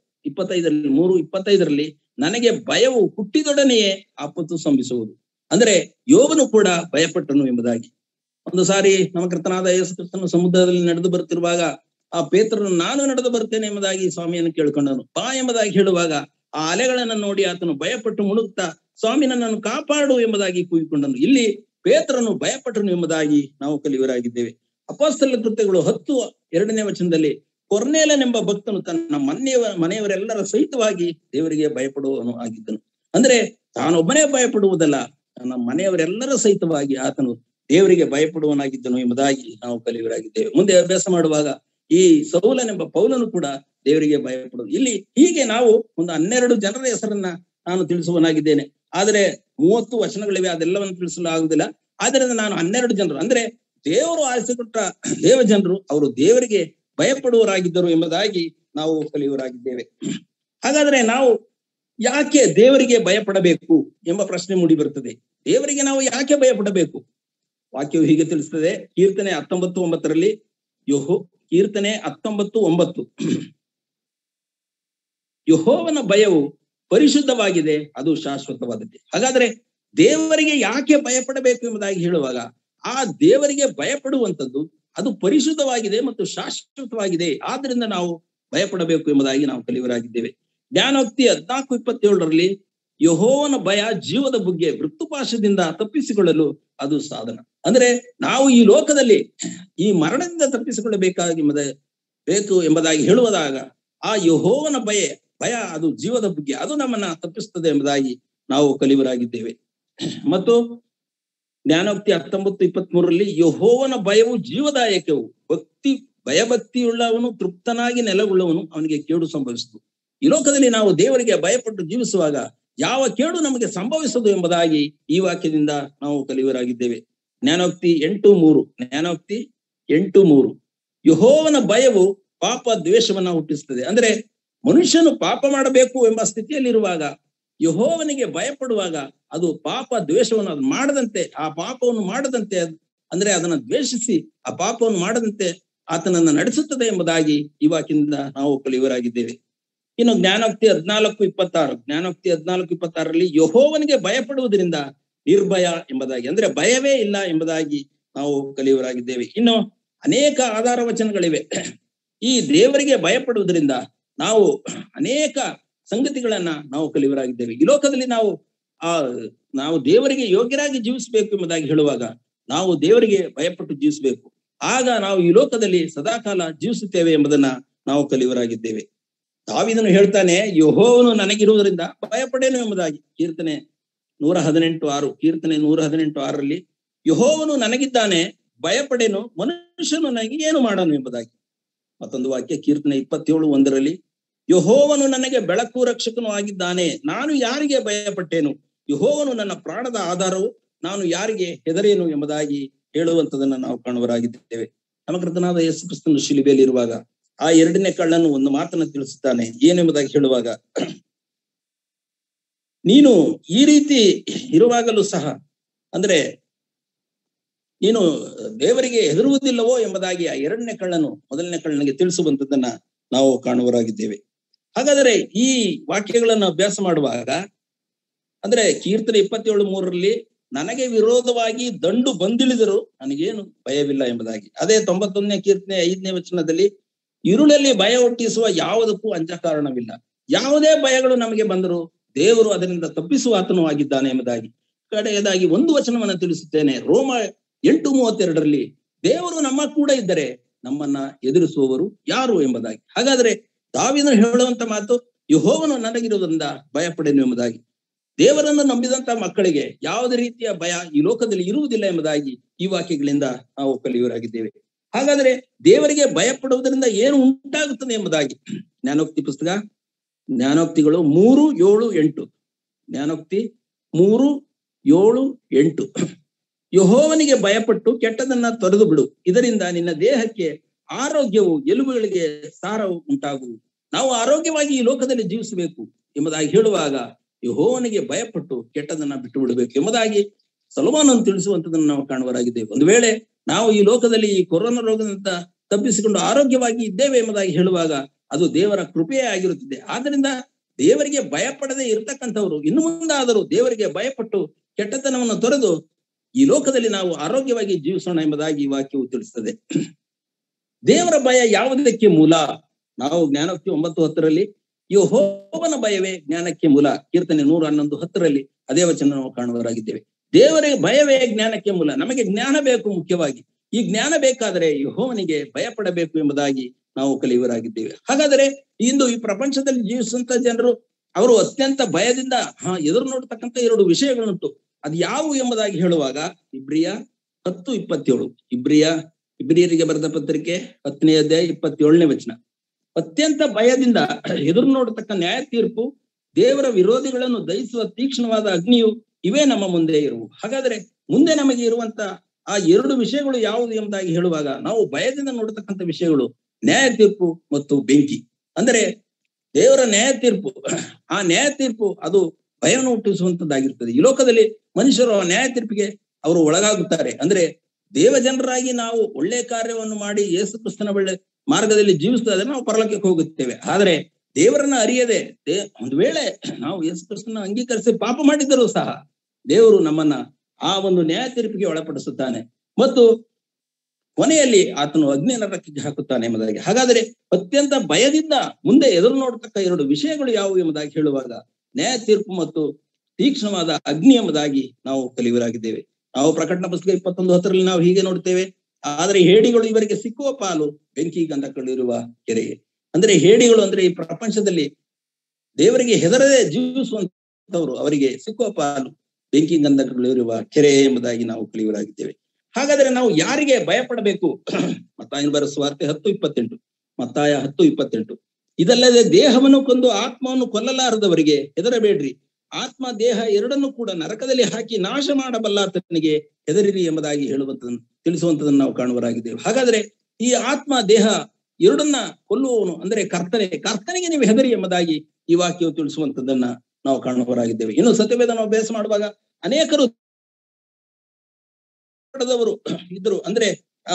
3:25 ನನಗೆ ಭಯವು ಹುಟ್ಟಿದೊಡನೆಯೇ ಆಪತ್ತು ಸಂಭವಿಸುವುದು. ಅಂದ್ರೆ ಯೋಬನು ಕೂಡ ಭಯಪಟ್ಟನು ಎಂಬುದಾಗಿ. ಒಂದು ಸಾರಿ ನಮ್ಮ ಕರ್ತನಾದ ಯೇಸು ಕ್ರಿಸ್ತನು ಸಮುದ್ರದಲ್ಲಿ ನಡೆದು ಬರುತ್ತಿರುವಾಗ ಆ ಪೇತ್ರನು ನಾನು ನಡೆದು ಬರ್ತೇನೆ ಎಂಬುದಾಗಿ ಸ್ವಾಮಿಯನ್ನು ಕೇಳ್ಕೊಂಡನು. ಬಾ ಎಂಬುದಾಗಿ ಹೇಳುವಾಗ ಆ ಅಲೆಗಳನ್ನ ನೋಡಿ ಆತನು ಭಯಪಟ್ಟು ಮುಳುಗ್ತಾ ಸ್ವಾಮಿ ನನ್ನನ್ನು ಕಾಪಾಡು ಎಂಬುದಾಗಿ ಕೂಗಿಕೊಂಡನು. ಇಲ್ಲಿ ಪೇತ್ರನು ಭಯಪಟ್ಟನು ಎಂಬುದಾಗಿ ನಾವು ಕಲಿಯುವರಾಗಿದ್ದೇವೆ. ಅಪೊಸ್ತಲ ಕೃತ್ಯಗಳು 10:2 ಕೊರ್ನೇಲನೆಂಬ ಭಕ್ತನು ತನ್ನ ಮನೆಯವರೆಲ್ಲರ ಸಹಿತವಾಗಿ ದೇವರಿಗೆ ಭಯಪಡುವವನು ಆಗಿದ್ದನು. ಅಂದ್ರೆ ತಾನೊಬ್ಬನೇ ಭಯಪಡುವುದಲ್ಲ, ತನ್ನ ಮನೆಯವರೆಲ್ಲರ ಸಹಿತವಾಗಿ ಆತನು ದೇವರಿಗೆ ಭಯಪಡುವನಾಗಿದ್ದನು ಎಂಬುದಾಗಿ ನಾವು ಕಲಿಯುವರಾಗಿದ್ದೇವೆ. ಮುಂದೆ ಅಭ್ಯಾಸ ಮಾಡುವಾಗ ಈ ಸೌಲನೆಂಬ ಪೌಲನು ಕೂಡ ದೇವರಿಗೆ ಭಯಪಡುವುದು. ಇಲ್ಲಿ ಹೀಗೆ ನಾವು ಒಂದು 12 ಜನರ ಹೆಸರನ್ನ ನಾನು ತಿಳಿಸುವನಾಗಿದ್ದೇನೆ. ಆದರೆ 30 ವಚನಗಳಿವೆ, ಅದೆಲ್ಲವನ್ನು ತಿಳಿಸಲು ಆಗುದಿಲ್ಲ. ಆದ್ದರಿಂದ ನಾನು 12 ಜನರು ಅಂದ್ರೆ ದೇವರು ಆರಿಸಿಕೊಟ್ಟ ದೇವ ಜನರು, ಅವರು ದೇವರಿಗೆ ಭಯಪಡುವರಾಗಿದ್ದರು ಎಂಬುದಾಗಿ ನಾವು ಕಲಿಯುವರಾಗಿದ್ದೇವೆ. ಹಾಗಾದ್ರೆ ನಾವು ಯಾಕೆ ದೇವರಿಗೆ ಭಯಪಡಬೇಕು ಎಂಬ ಪ್ರಶ್ನೆ ಮೂಡಿ ಬರುತ್ತದೆ. ದೇವರಿಗೆ ನಾವು ಯಾಕೆ ಭಯಪಡಬೇಕು? ವಾಕ್ಯವು ಹೀಗೆ ತಿಳಿಸ್ತದೆ. ಕೀರ್ತನೆ 19:9 ಕೀರ್ತನೆ 19:9 ಯೆಹೋವನ ಭಯವು ಪರಿಶುದ್ಧವಾಗಿದೆ, ಅದು ಶಾಶ್ವತವಾದದ್ದು. ಹಾಗಾದ್ರೆ ದೇವರಿಗೆ ಯಾಕೆ ಭಯಪಡಬೇಕು ಎಂಬುದಾಗಿ ಹೇಳುವಾಗ ಆ ದೇವರಿಗೆ ಭಯಪಡುವಂಥದ್ದು ಅದು ಪರಿಶುದ್ಧವಾಗಿದೆ ಮತ್ತು ಶಾಶ್ವತವಾಗಿದೆ. ಆದ್ರಿಂದ ನಾವು ಭಯಪಡಬೇಕು ಎಂಬುದಾಗಿ ನಾವು ಕಲಿಯುವರಾಗಿದ್ದೇವೆ. ಜ್ಞಾನೋಕ್ತಿ 14:27 ಯೆಹೋವನ ಭಯ ಜೀವದ ಬಗ್ಗೆ ಮೃತ್ಯುಪಾಶದಿಂದ ತಪ್ಪಿಸಿಕೊಳ್ಳಲು ಅದು ಸಾಧನ. ಅಂದ್ರೆ ನಾವು ಈ ಲೋಕದಲ್ಲಿ ಈ ಮರಣದಿಂದ ಬೇಕು ಎಂಬುದಾಗಿ ಹೇಳುವುದಾಗ ಆ ಯೆಹೋವನ ಭಯ ಅದು ಜೀವದ ಬಗ್ಗೆ, ಅದು ನಮ್ಮನ್ನ ತಪ್ಪಿಸ್ತದೆ ಎಂಬುದಾಗಿ ನಾವು ಕಲಿಯುವರಾಗಿದ್ದೇವೆ. ಮತ್ತು ಜ್ಞಾನೋಕ್ತಿ 19:23 ಯೆಹೋವನ ಭಯವು ಜೀವದಾಯಕವು, ಭಯಭಕ್ತಿಯುಳ್ಳವನು ತೃಪ್ತನಾಗಿ ನೆಲೆಗೊಳ್ಳುವನು, ಅವನಿಗೆ ಕೇಡು ಸಂಭವಿಸುವುದು. ಈ ಲೋಕದಲ್ಲಿ ನಾವು ದೇವರಿಗೆ ಭಯಪಟ್ಟು ಜೀವಿಸುವಾಗ ಯಾವ ಕೇಡು ನಮಗೆ ಸಂಭವಿಸದು ಎಂಬುದಾಗಿ ಈ ವಾಕ್ಯದಿಂದ ನಾವು ಕಲಿಯುವರಾಗಿದ್ದೇವೆ. ಜ್ಞಾನೋಕ್ತಿ 8:3 ಯೆಹೋವನ ಭಯವು ಪಾಪ ದ್ವೇಷವನ್ನ ಹುಟ್ಟಿಸ್ತದೆ. ಅಂದ್ರೆ ಮನುಷ್ಯನು ಪಾಪ ಮಾಡಬೇಕು ಎಂಬ ಸ್ಥಿತಿಯಲ್ಲಿರುವಾಗ ಯೆಹೋವನಿಗೆ ಭಯಪಡುವಾಗ ಅದು ಪಾಪ ದ್ವೇಷವನ್ನು ಅದು ಮಾಡದಂತೆ, ಆ ಪಾಪವನ್ನು ಮಾಡದಂತೆ ಅಂದ್ರೆ ಅದನ್ನ ದ್ವೇಷಿಸಿ ಆ ಪಾಪವನ್ನು ಮಾಡದಂತೆ ಆತನನ್ನ ನಡೆಸುತ್ತದೆ ಎಂಬುದಾಗಿ ಈ ವಾಕ್ಯದಿಂದ ನಾವು ಕಲಿಯುವರಾಗಿದ್ದೇವೆ. ಇನ್ನು ಜ್ಞಾನೋಕ್ತಿ 14:26 ಯೆಹೋವನಿಗೆ ಭಯಪಡುವುದರಿಂದ ನಿರ್ಭಯ ಎಂಬುದಾಗಿ, ಅಂದ್ರೆ ಭಯವೇ ಇಲ್ಲ ಎಂಬುದಾಗಿ ನಾವು ಕಲಿಯುವರಾಗಿದ್ದೇವೆ. ಇನ್ನು ಅನೇಕ ಆಧಾರ ವಚನಗಳಿವೆ. ಈ ದೇವರಿಗೆ ಭಯಪಡುವುದರಿಂದ ನಾವು ಅನೇಕ ಸಂಗತಿಗಳನ್ನ ನಾವು ಕಲಿಯುವರಾಗಿದ್ದೇವೆ. ಈ ಲೋಕದಲ್ಲಿ ನಾವು ದೇವರಿಗೆ ಯೋಗ್ಯರಾಗಿ ಜೀವಿಸಬೇಕು ಎಂಬುದಾಗಿ ಹೇಳುವಾಗ ನಾವು ದೇವರಿಗೆ ಭಯಪಟ್ಟು ಜೀವಿಸಬೇಕು. ಆಗ ನಾವು ಈ ಲೋಕದಲ್ಲಿ ಸದಾಕಾಲ ಜೀವಿಸುತ್ತೇವೆ ಎಂಬುದನ್ನ ನಾವು ಕಲಿಯುವರಾಗಿದ್ದೇವೆ. ದಾವೀದನು ಹೇಳ್ತಾನೆ, ಯೆಹೋವನು ನನಗಿರುವುದರಿಂದ ಭಯಪಡೇನು ಎಂಬುದಾಗಿ. ಕೀರ್ತನೆ 118:6 ಯೆಹೋವನು ನನಗಿದ್ದಾನೆ, ಭಯಪಡೇನು, ಮನುಷ್ಯನು ನನಗೆ ಏನು ಮಾಡನು ಎಂಬುದಾಗಿ. ಮತ್ತೊಂದು ವಾಕ್ಯ ಕೀರ್ತನೆ 27:1 ಯೆಹೋವನು ನನಗೆ ಬೆಳಕು ರಕ್ಷಕನು ಆಗಿದ್ದಾನೆ, ನಾನು ಯಾರಿಗೆ ಭಯಪಟ್ಟೇನು, ಯೆಹೋವನು ನನ್ನ ಪ್ರಾಣದ ಆಧಾರವು, ನಾನು ಯಾರಿಗೆ ಹೆದರೇನು ಎಂಬುದಾಗಿ ಹೇಳುವಂಥದನ್ನ ನಾವು ಕಾಣುವರಾಗಿದ್ದೇವೆ. ನಮ್ಮ ಕರ್ತನಾದ ಯೇಸು ಕ್ರಿಸ್ತನು ಶಿಲುಬೆಯಲ್ಲಿ ಇರುವಾಗ ಆ ಎರಡನೇ ಕಳ್ಳನು ಒಂದು ಮಾತನ್ನ ತಿಳಿಸುತ್ತಾನೆ. ಏನೆಂಬುದಾಗಿ ಹೇಳುವಾಗ, ನೀನು ಈ ರೀತಿ ಇರುವಾಗಲೂ ಸಹ ಅಂದ್ರೆ ನೀನು ದೇವರಿಗೆ ಹೆದರುವುದಿಲ್ಲವೋ ಎಂಬುದಾಗಿ ಆ ಎರಡನೇ ಕಳ್ಳನು ಮೊದಲನೇ ಕಳ್ಳನಿಗೆ ತಿಳಿಸುವಂತದ್ದನ್ನ ನಾವು ಕಾಣುವರಾಗಿದ್ದೇವೆ. ಹಾಗಾದರೆ ಈ ವಾಕ್ಯಗಳನ್ನು ಅಭ್ಯಾಸ ಮಾಡುವಾಗ ಅಂದ್ರೆ ಕೀರ್ತನೆ 27:3 ನನಗೆ ವಿರೋಧವಾಗಿ ದಂಡು ಬಂದಿಳಿದರು ನನಗೇನು ಭಯವಿಲ್ಲ ಎಂಬುದಾಗಿ. ಅದೇ 91ನೇ ಕೀರ್ತನೆ 5ನೇ ವಚನದಲ್ಲಿ ഇരുಳಲ್ಲಿ ಭಯ ಹುಟ್ಟಿಸುವ ಯಾವುದಕ್ಕೂ ಅಂಜ ಕಾರಣವಿಲ್ಲ. ಯಾವುದೇ ಭಯಗಳು ನಮಗೆ ಬಂದರೂ ದೇವರು ಅದರಿಂದ ತಪ್ಪಿಸುವ ಆತನು ಆಗಿದ್ದಾನೆ ಎಂಬುದಾಗಿ. ಕಡೆಯದಾಗಿ ಒಂದು ವಚನವನ್ನ ತಿಳಿಸುತ್ತೇನೆ. ರೋಮ 8:32 ದೇವರು ನಮ್ಮ ಕೂಡ ಇದ್ದರೆ ನಮ್ಮನ್ನ ಎದುರಿಸುವವರು ಯಾರು ಎಂಬುದಾಗಿ. ಹಾಗಾದ್ರೆ ದಾವೀದನು ಹೇಳುವಂತ ಮಾತು, ಯೆಹೋವನು ನನಗಿರುವುದರಿಂದ ಭಯ ಪಡೆನು ಎಂಬುದಾಗಿ. ದೇವರನ್ನು ನಂಬಿದಂತ ಮಕ್ಕಳಿಗೆ ಯಾವುದೇ ರೀತಿಯ ಭಯ ಈ ಲೋಕದಲ್ಲಿ ಇರುವುದಿಲ್ಲ ಎಂಬುದಾಗಿ ಈ ವಾಕ್ಯಗಳಿಂದ ನಾವು ಕಲಿಯುವರಾಗಿದ್ದೇವೆ. ಹಾಗಾದ್ರೆ ದೇವರಿಗೆ ಭಯ ಪಡುವುದರಿಂದ ಏನು ಉಂಟಾಗುತ್ತದೆ ಎಂಬುದಾಗಿ ಜ್ಞಾನೋಕ್ತಿ ಪುಸ್ತಕ ಜ್ಞಾನೋಕ್ತಿಗಳು 3:7-8 ಜ್ಞಾನೋಕ್ತಿ 3:7-8 ಯೆಹೋವನಿಗೆ ಭಯಪಟ್ಟು ಕೆಟ್ಟದನ್ನ ತೊರೆದು ಬಿಡು, ಇದರಿಂದ ನಿನ್ನ ದೇಹಕ್ಕೆ ಆರೋಗ್ಯವು ಎಲುಬುಗಳಿಗೆ ಸಾರವು ಉಂಟಾಗುವು. ನಾವು ಆರೋಗ್ಯವಾಗಿ ಈ ಲೋಕದಲ್ಲಿ ಜೀವಿಸಬೇಕು ಎಂಬುದಾಗಿ ಹೇಳುವಾಗ ಯೆಹೋವನಿಗೆ ಭಯಪಟ್ಟು ಕೆಟ್ಟದನ್ನ ಬಿಟ್ಟು ಬಿಡಬೇಕು ಎಂಬುದಾಗಿ ಸೊಲೊಮೋನನು ತಿಳಿಸುವಂತದನ್ನು ನಾವು ಕಾಣುವರಾಗಿದ್ದೇವೆ. ಒಂದು ವೇಳೆ ನಾವು ಈ ಲೋಕದಲ್ಲಿ ಈ ಕೊರೋನಾ ರೋಗದಿಂದ ತಪ್ಪಿಸಿಕೊಂಡು ಆರೋಗ್ಯವಾಗಿ ಇದ್ದೇವೆ ಎಂಬುದಾಗಿ ಹೇಳುವಾಗ ಅದು ದೇವರ ಕೃಪೆಯೇ ಆಗಿರುತ್ತದೆ. ಆದ್ರಿಂದ ದೇವರಿಗೆ ಭಯಪಡದೆ ಇರತಕ್ಕಂಥವ್ರು ಇನ್ನು ಮುಂದಾದರೂ ದೇವರಿಗೆ ಭಯಪಟ್ಟು ಕೆಟ್ಟತನವನ್ನು ತೊರೆದು ಈ ಲೋಕದಲ್ಲಿ ನಾವು ಆರೋಗ್ಯವಾಗಿ ಜೀವಿಸೋಣ ಎಂಬುದಾಗಿ ಈ ವಾಕ್ಯವು ತಿಳಿಸ್ತದೆ. ದೇವರ ಭಯ ಯಾವುದಕ್ಕೆ ಮೂಲ? ನಾವು ಜ್ಞಾನೋಕ್ತಿ 9:10 ಯೆಹೋವನ ಭಯವೇ ಜ್ಞಾನಕ್ಕೆ ಮೂಲ. ಕೀರ್ತನೆ 111:10 ಅದೇ ವಚನ ನಾವು ಕಾಣುವರಾಗಿದ್ದೇವೆ. ದೇವರಿಗೆ ಭಯವೇ ಜ್ಞಾನಕ್ಕೆ ಮೂಲ. ನಮಗೆ ಜ್ಞಾನ ಬೇಕು. ಮುಖ್ಯವಾಗಿ ಈ ಜ್ಞಾನ ಬೇಕಾದರೆ ಯೆಹೋವನಿಗೆ ಭಯ ಪಡಬೇಕು ಎಂಬುದಾಗಿ ನಾವು ಕಲಿಯುವರಾಗಿದ್ದೇವೆ. ಹಾಗಾದರೆ ಇಂದು ಈ ಪ್ರಪಂಚದಲ್ಲಿ ಜೀವಿಸುವಂತ ಜನರು ಅವರು ಅತ್ಯಂತ ಭಯದಿಂದ ಎದುರು ನೋಡ್ತಕ್ಕಂಥ 2 ವಿಷಯಗಳುಂಟು. ಅದು ಯಾವುವು ಎಂಬುದಾಗಿ ಹೇಳುವಾಗ ಇಬ್ರಿಯ 10:27 ಇಬ್ರಿಯರಿಗೆ ಬರೆದ ಪತ್ರಿಕೆ 10ನೇ ಅಧ್ಯಾಯ 27ನೇ ವಚನ. ಅತ್ಯಂತ ಭಯದಿಂದ ಎದುರು ನೋಡತಕ್ಕ ನ್ಯಾಯ ತೀರ್ಪು, ದೇವರ ವಿರೋಧಿಗಳನ್ನು ದಹಿಸುವ ತೀಕ್ಷ್ಣವಾದ ಅಗ್ನಿಯು ಇವೇ ನಮ್ಮ ಮುಂದೆ ಇರುವು. ಹಾಗಾದ್ರೆ ಮುಂದೆ ನಮಗೆ ಇರುವಂತ ಆ 2 ವಿಷಯಗಳು ಯಾವುದು ಎಂಬುದಾಗಿ ಹೇಳುವಾಗ ನಾವು ಭಯದಿಂದ ನೋಡತಕ್ಕಂಥ ವಿಷಯಗಳು ನ್ಯಾಯ ತೀರ್ಪು ಮತ್ತು ಬೆಂಕಿ. ಅಂದ್ರೆ ದೇವರ ನ್ಯಾಯ ತೀರ್ಪು, ಆ ನ್ಯಾಯ ತೀರ್ಪು ಅದು ಭಯವನ್ನು ಹುಟ್ಟಿಸುವಂತದ್ದಾಗಿರ್ತದೆ. ಈ ಲೋಕದಲ್ಲಿ ಮನುಷ್ಯರು ಆ ನ್ಯಾಯ ತೀರ್ಪಿಗೆ ಅವರು ಒಳಗಾಗುತ್ತಾರೆ. ಅಂದ್ರೆ ದೇವ ಜನರಾಗಿ ನಾವು ಒಳ್ಳೆ ಕಾರ್ಯವನ್ನು ಮಾಡಿ ಯೇಸು ಕ್ರಿಸ್ತನ ಒಳ್ಳೆ ಮಾರ್ಗದಲ್ಲಿ ಜೀವಿಸ್ತಾ ನಾವು ಪರಲೋಕಕ್ಕೆ ಹೋಗುತ್ತೇವೆ. ಆದ್ರೆ ದೇವರನ್ನ ಅರಿಯದೆ ಒಂದು ವೇಳೆ ನಾವು ಯೇಸು ಕ್ರಿಸ್ತನ ಅಂಗೀಕರಿಸಿ ಪಾಪ ಮಾಡಿದ್ದರೂ ಸಹ ದೇವರು ನಮ್ಮನ್ನ ಆ ಒಂದು ನ್ಯಾಯ ತೀರ್ಪಿಗೆ ಒಳಪಡಿಸುತ್ತಾನೆ ಮತ್ತು ಕೊನೆಯಲ್ಲಿ ಆತನು ಅಗ್ನಿ ನರಕಕ್ಕೆ ಹಾಕುತ್ತಾನೆ ಎಂಬುದಾಗಿ. ಹಾಗಾದರೆ ಅತ್ಯಂತ ಭಯದಿಂದ ಮುಂದೆ ಎದುರು ನೋಡತಕ್ಕ 2 ವಿಷಯಗಳು ಯಾವುವು ಎಂಬುದಾಗಿ ಹೇಳುವಾಗ ನ್ಯಾಯ ತೀರ್ಪು ಮತ್ತು ತೀಕ್ಷ್ಣವಾದ ಅಗ್ನಿ ಎಂಬುದಾಗಿ ನಾವು ಕಲಿಯುವರಾಗಿದ್ದೇವೆ. ನಾವು ಪ್ರಕಟಣಾ ಪುಸ್ತಕ 21:10 ನಾವು ಹೀಗೆ ನೋಡ್ತೇವೆ, ಆದ್ರೆ ಹೇಡಿಗಳು ಇವರಿಗೆ ಸಿಕ್ಕುವ ಪಾಲು ಬೆಂಕಿ ಗಂಧಕಗಳಿರುವ ಕೆರೆಯೇ. ಅಂದ್ರೆ ಹೇಡಿಗಳು ಅಂದ್ರೆ ಈ ಪ್ರಪಂಚದಲ್ಲಿ ದೇವರಿಗೆ ಹೆದರದೆ ಜೀವಿಸುವಂತವರು ಅವರಿಗೆ ಸಿಕ್ಕುವ ಪಾಲು ಬೆಂಕಿ ಗಂಧಕಗಳಿರುವ ಕೆರೆ ಎಂಬುದಾಗಿ ನಾವು ಕಲಿಯುವರಾಗಿದ್ದೇವೆ. ಹಾಗಾದ್ರೆ ನಾವು ಯಾರಿಗೆ ಭಯಪಡಬೇಕು? ಮತ್ತಾಯನ ಬರೆದ ಸುವಾರ್ತೆ 10:28 ಮತ್ತಾಯ 10:28 ಇದಲ್ಲದೆ ದೇಹವನ್ನು ಕೊಂದು ಆತ್ಮವನ್ನು ಕೊಲ್ಲಲಾರದವರಿಗೆ ಹೆದರಬೇಡ್ರಿ, ಆತ್ಮ ದೇಹ ಎರಡನ್ನು ಕೂಡ ನರಕದಲ್ಲಿ ಹಾಕಿ ನಾಶ ಮಾಡಬಲ್ಲಾತನಿಗೆ ಹೆದರಿರಿ ಎಂಬುದಾಗಿ ಹೇಳುವಂತದನ್ನು ತಿಳಿಸುವಂತದನ್ನು ನಾವು ಕಾಣುವರಾಗಿದ್ದೇವೆ. ಹಾಗಾದ್ರೆ ಈ ಆತ್ಮ ದೇಹ ಎರಡನ್ನ ಕೊಲ್ಲುವವನು ಅಂದ್ರೆ ಕರ್ತನಿಗೆ ನೀವು ಹೆದರಿ ಎಂಬುದಾಗಿ ಈ ವಾಕ್ಯವು ತಿಳಿಸುವಂತದನ್ನ ನಾವು ಕಾಣುವರಾಗಿದ್ದೇವೆ. ಇನ್ನು ಸತ್ಯವೇದ ನಾವು ಅಭ್ಯಾಸ ಮಾಡುವಾಗ ಅನೇಕರು ಇದ್ರು. ಅಂದ್ರೆ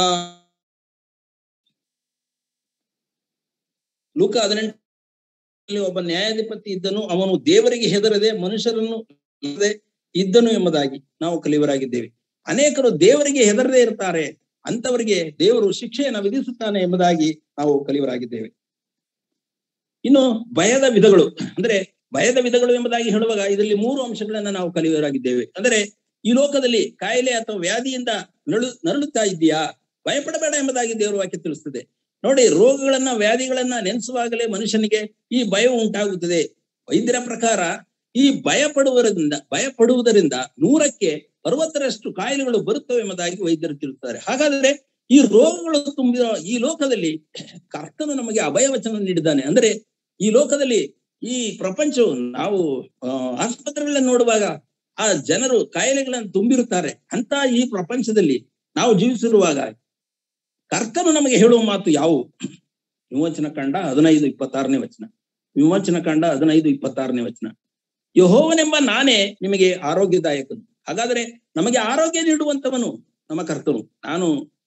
ಲೂಕ 18 ಒಬ್ಬ ನ್ಯಾಯಾಧಿಪತಿ ಇದ್ದನು, ಅವನು ದೇವರಿಗೆ ಹೆದರದೆ ಮನುಷ್ಯರನ್ನು ಇದ್ದನು ಎಂಬುದಾಗಿ ನಾವು ಕಲಿಯುವರಾಗಿದ್ದೇವೆ. ಅನೇಕರು ದೇವರಿಗೆ ಹೆದರದೆ ಇರ್ತಾರೆ, ಅಂತವರಿಗೆ ದೇವರು ಶಿಕ್ಷೆಯನ್ನು ವಿಧಿಸುತ್ತಾನೆ ಎಂಬುದಾಗಿ ನಾವು ಕಲಿಯುವರಾಗಿದ್ದೇವೆ. ಇನ್ನು ಭಯದ ವಿಧಗಳು ಅಂದ್ರೆ ಭಯದ ವಿಧಗಳು ಎಂಬುದಾಗಿ ಹೇಳುವಾಗ ಇದರಲ್ಲಿ 3 ಅಂಶಗಳನ್ನ ನಾವು ಕಲಿಯುವರಾಗಿದ್ದೇವೆ. ಅಂದ್ರೆ ಈ ಲೋಕದಲ್ಲಿ ಕಾಯಿಲೆ ಅಥವಾ ವ್ಯಾಧಿಯಿಂದ ನರಳುತ್ತಾ ಇದೆಯಾ, ಭಯಪಡಬೇಡ ಎಂಬುದಾಗಿ ದೇವರ ವಾಕ್ಯ ತಿಳಿಸ್ತದೆ. ನೋಡಿ, ರೋಗಗಳನ್ನ ವ್ಯಾಧಿಗಳನ್ನ ನೆನೆಸುವಾಗಲೇ ಮನುಷ್ಯನಿಗೆ ಈ ಭಯ ಉಂಟಾಗುತ್ತದೆ. ವೈದ್ಯರ ಪ್ರಕಾರ ಈ ಭಯಪಡುವುದರಿಂದ 100ಕ್ಕೆ 60ರಷ್ಟು ಕಾಯಿಲೆಗಳು ಬರುತ್ತವೆ ಎಂಬುದಾಗಿ ವೈದ್ಯರು ತಿಳಿಸುತ್ತಾರೆ. ಹಾಗಾದ್ರೆ ಈ ರೋಗಗಳು ತುಂಬಿರೋ ಈ ಲೋಕದಲ್ಲಿ ಕರ್ತನು ನಮಗೆ ಅಭಯ ವಚನ ನೀಡಿದ್ದಾನೆ. ಅಂದ್ರೆ ಈ ಲೋಕದಲ್ಲಿ ಈ ಪ್ರಪಂಚವು ನಾವು ಆಸ್ಪತ್ರೆಗಳನ್ನ ನೋಡುವಾಗ ಆ ಜನರು ಕಾಯಿಲೆಗಳನ್ನು ತುಂಬಿರುತ್ತಾರೆ. ಅಂತ ಈ ಪ್ರಪಂಚದಲ್ಲಿ ನಾವು ಜೀವಿಸಿರುವಾಗ ಕರ್ತನು ನಮಗೆ ಹೇಳುವ ಮಾತು ಯಾವುವು? ವಿಮೋಚನ ಕಾಂಡ 15:26 ವಚನ. ವಿಮೋಚನ ಕಾಂಡ 15:26 ವಚನ. ಯೆಹೋವನೆಂಬ ನಾನೇ ನಿಮಗೆ ಆರೋಗ್ಯದಾಯಕನು. ಹಾಗಾದ್ರೆ ನಮಗೆ ಆರೋಗ್ಯ ನೀಡುವಂತವನು ನಮ್ಮ ಕರ್ತನು. ನಾನು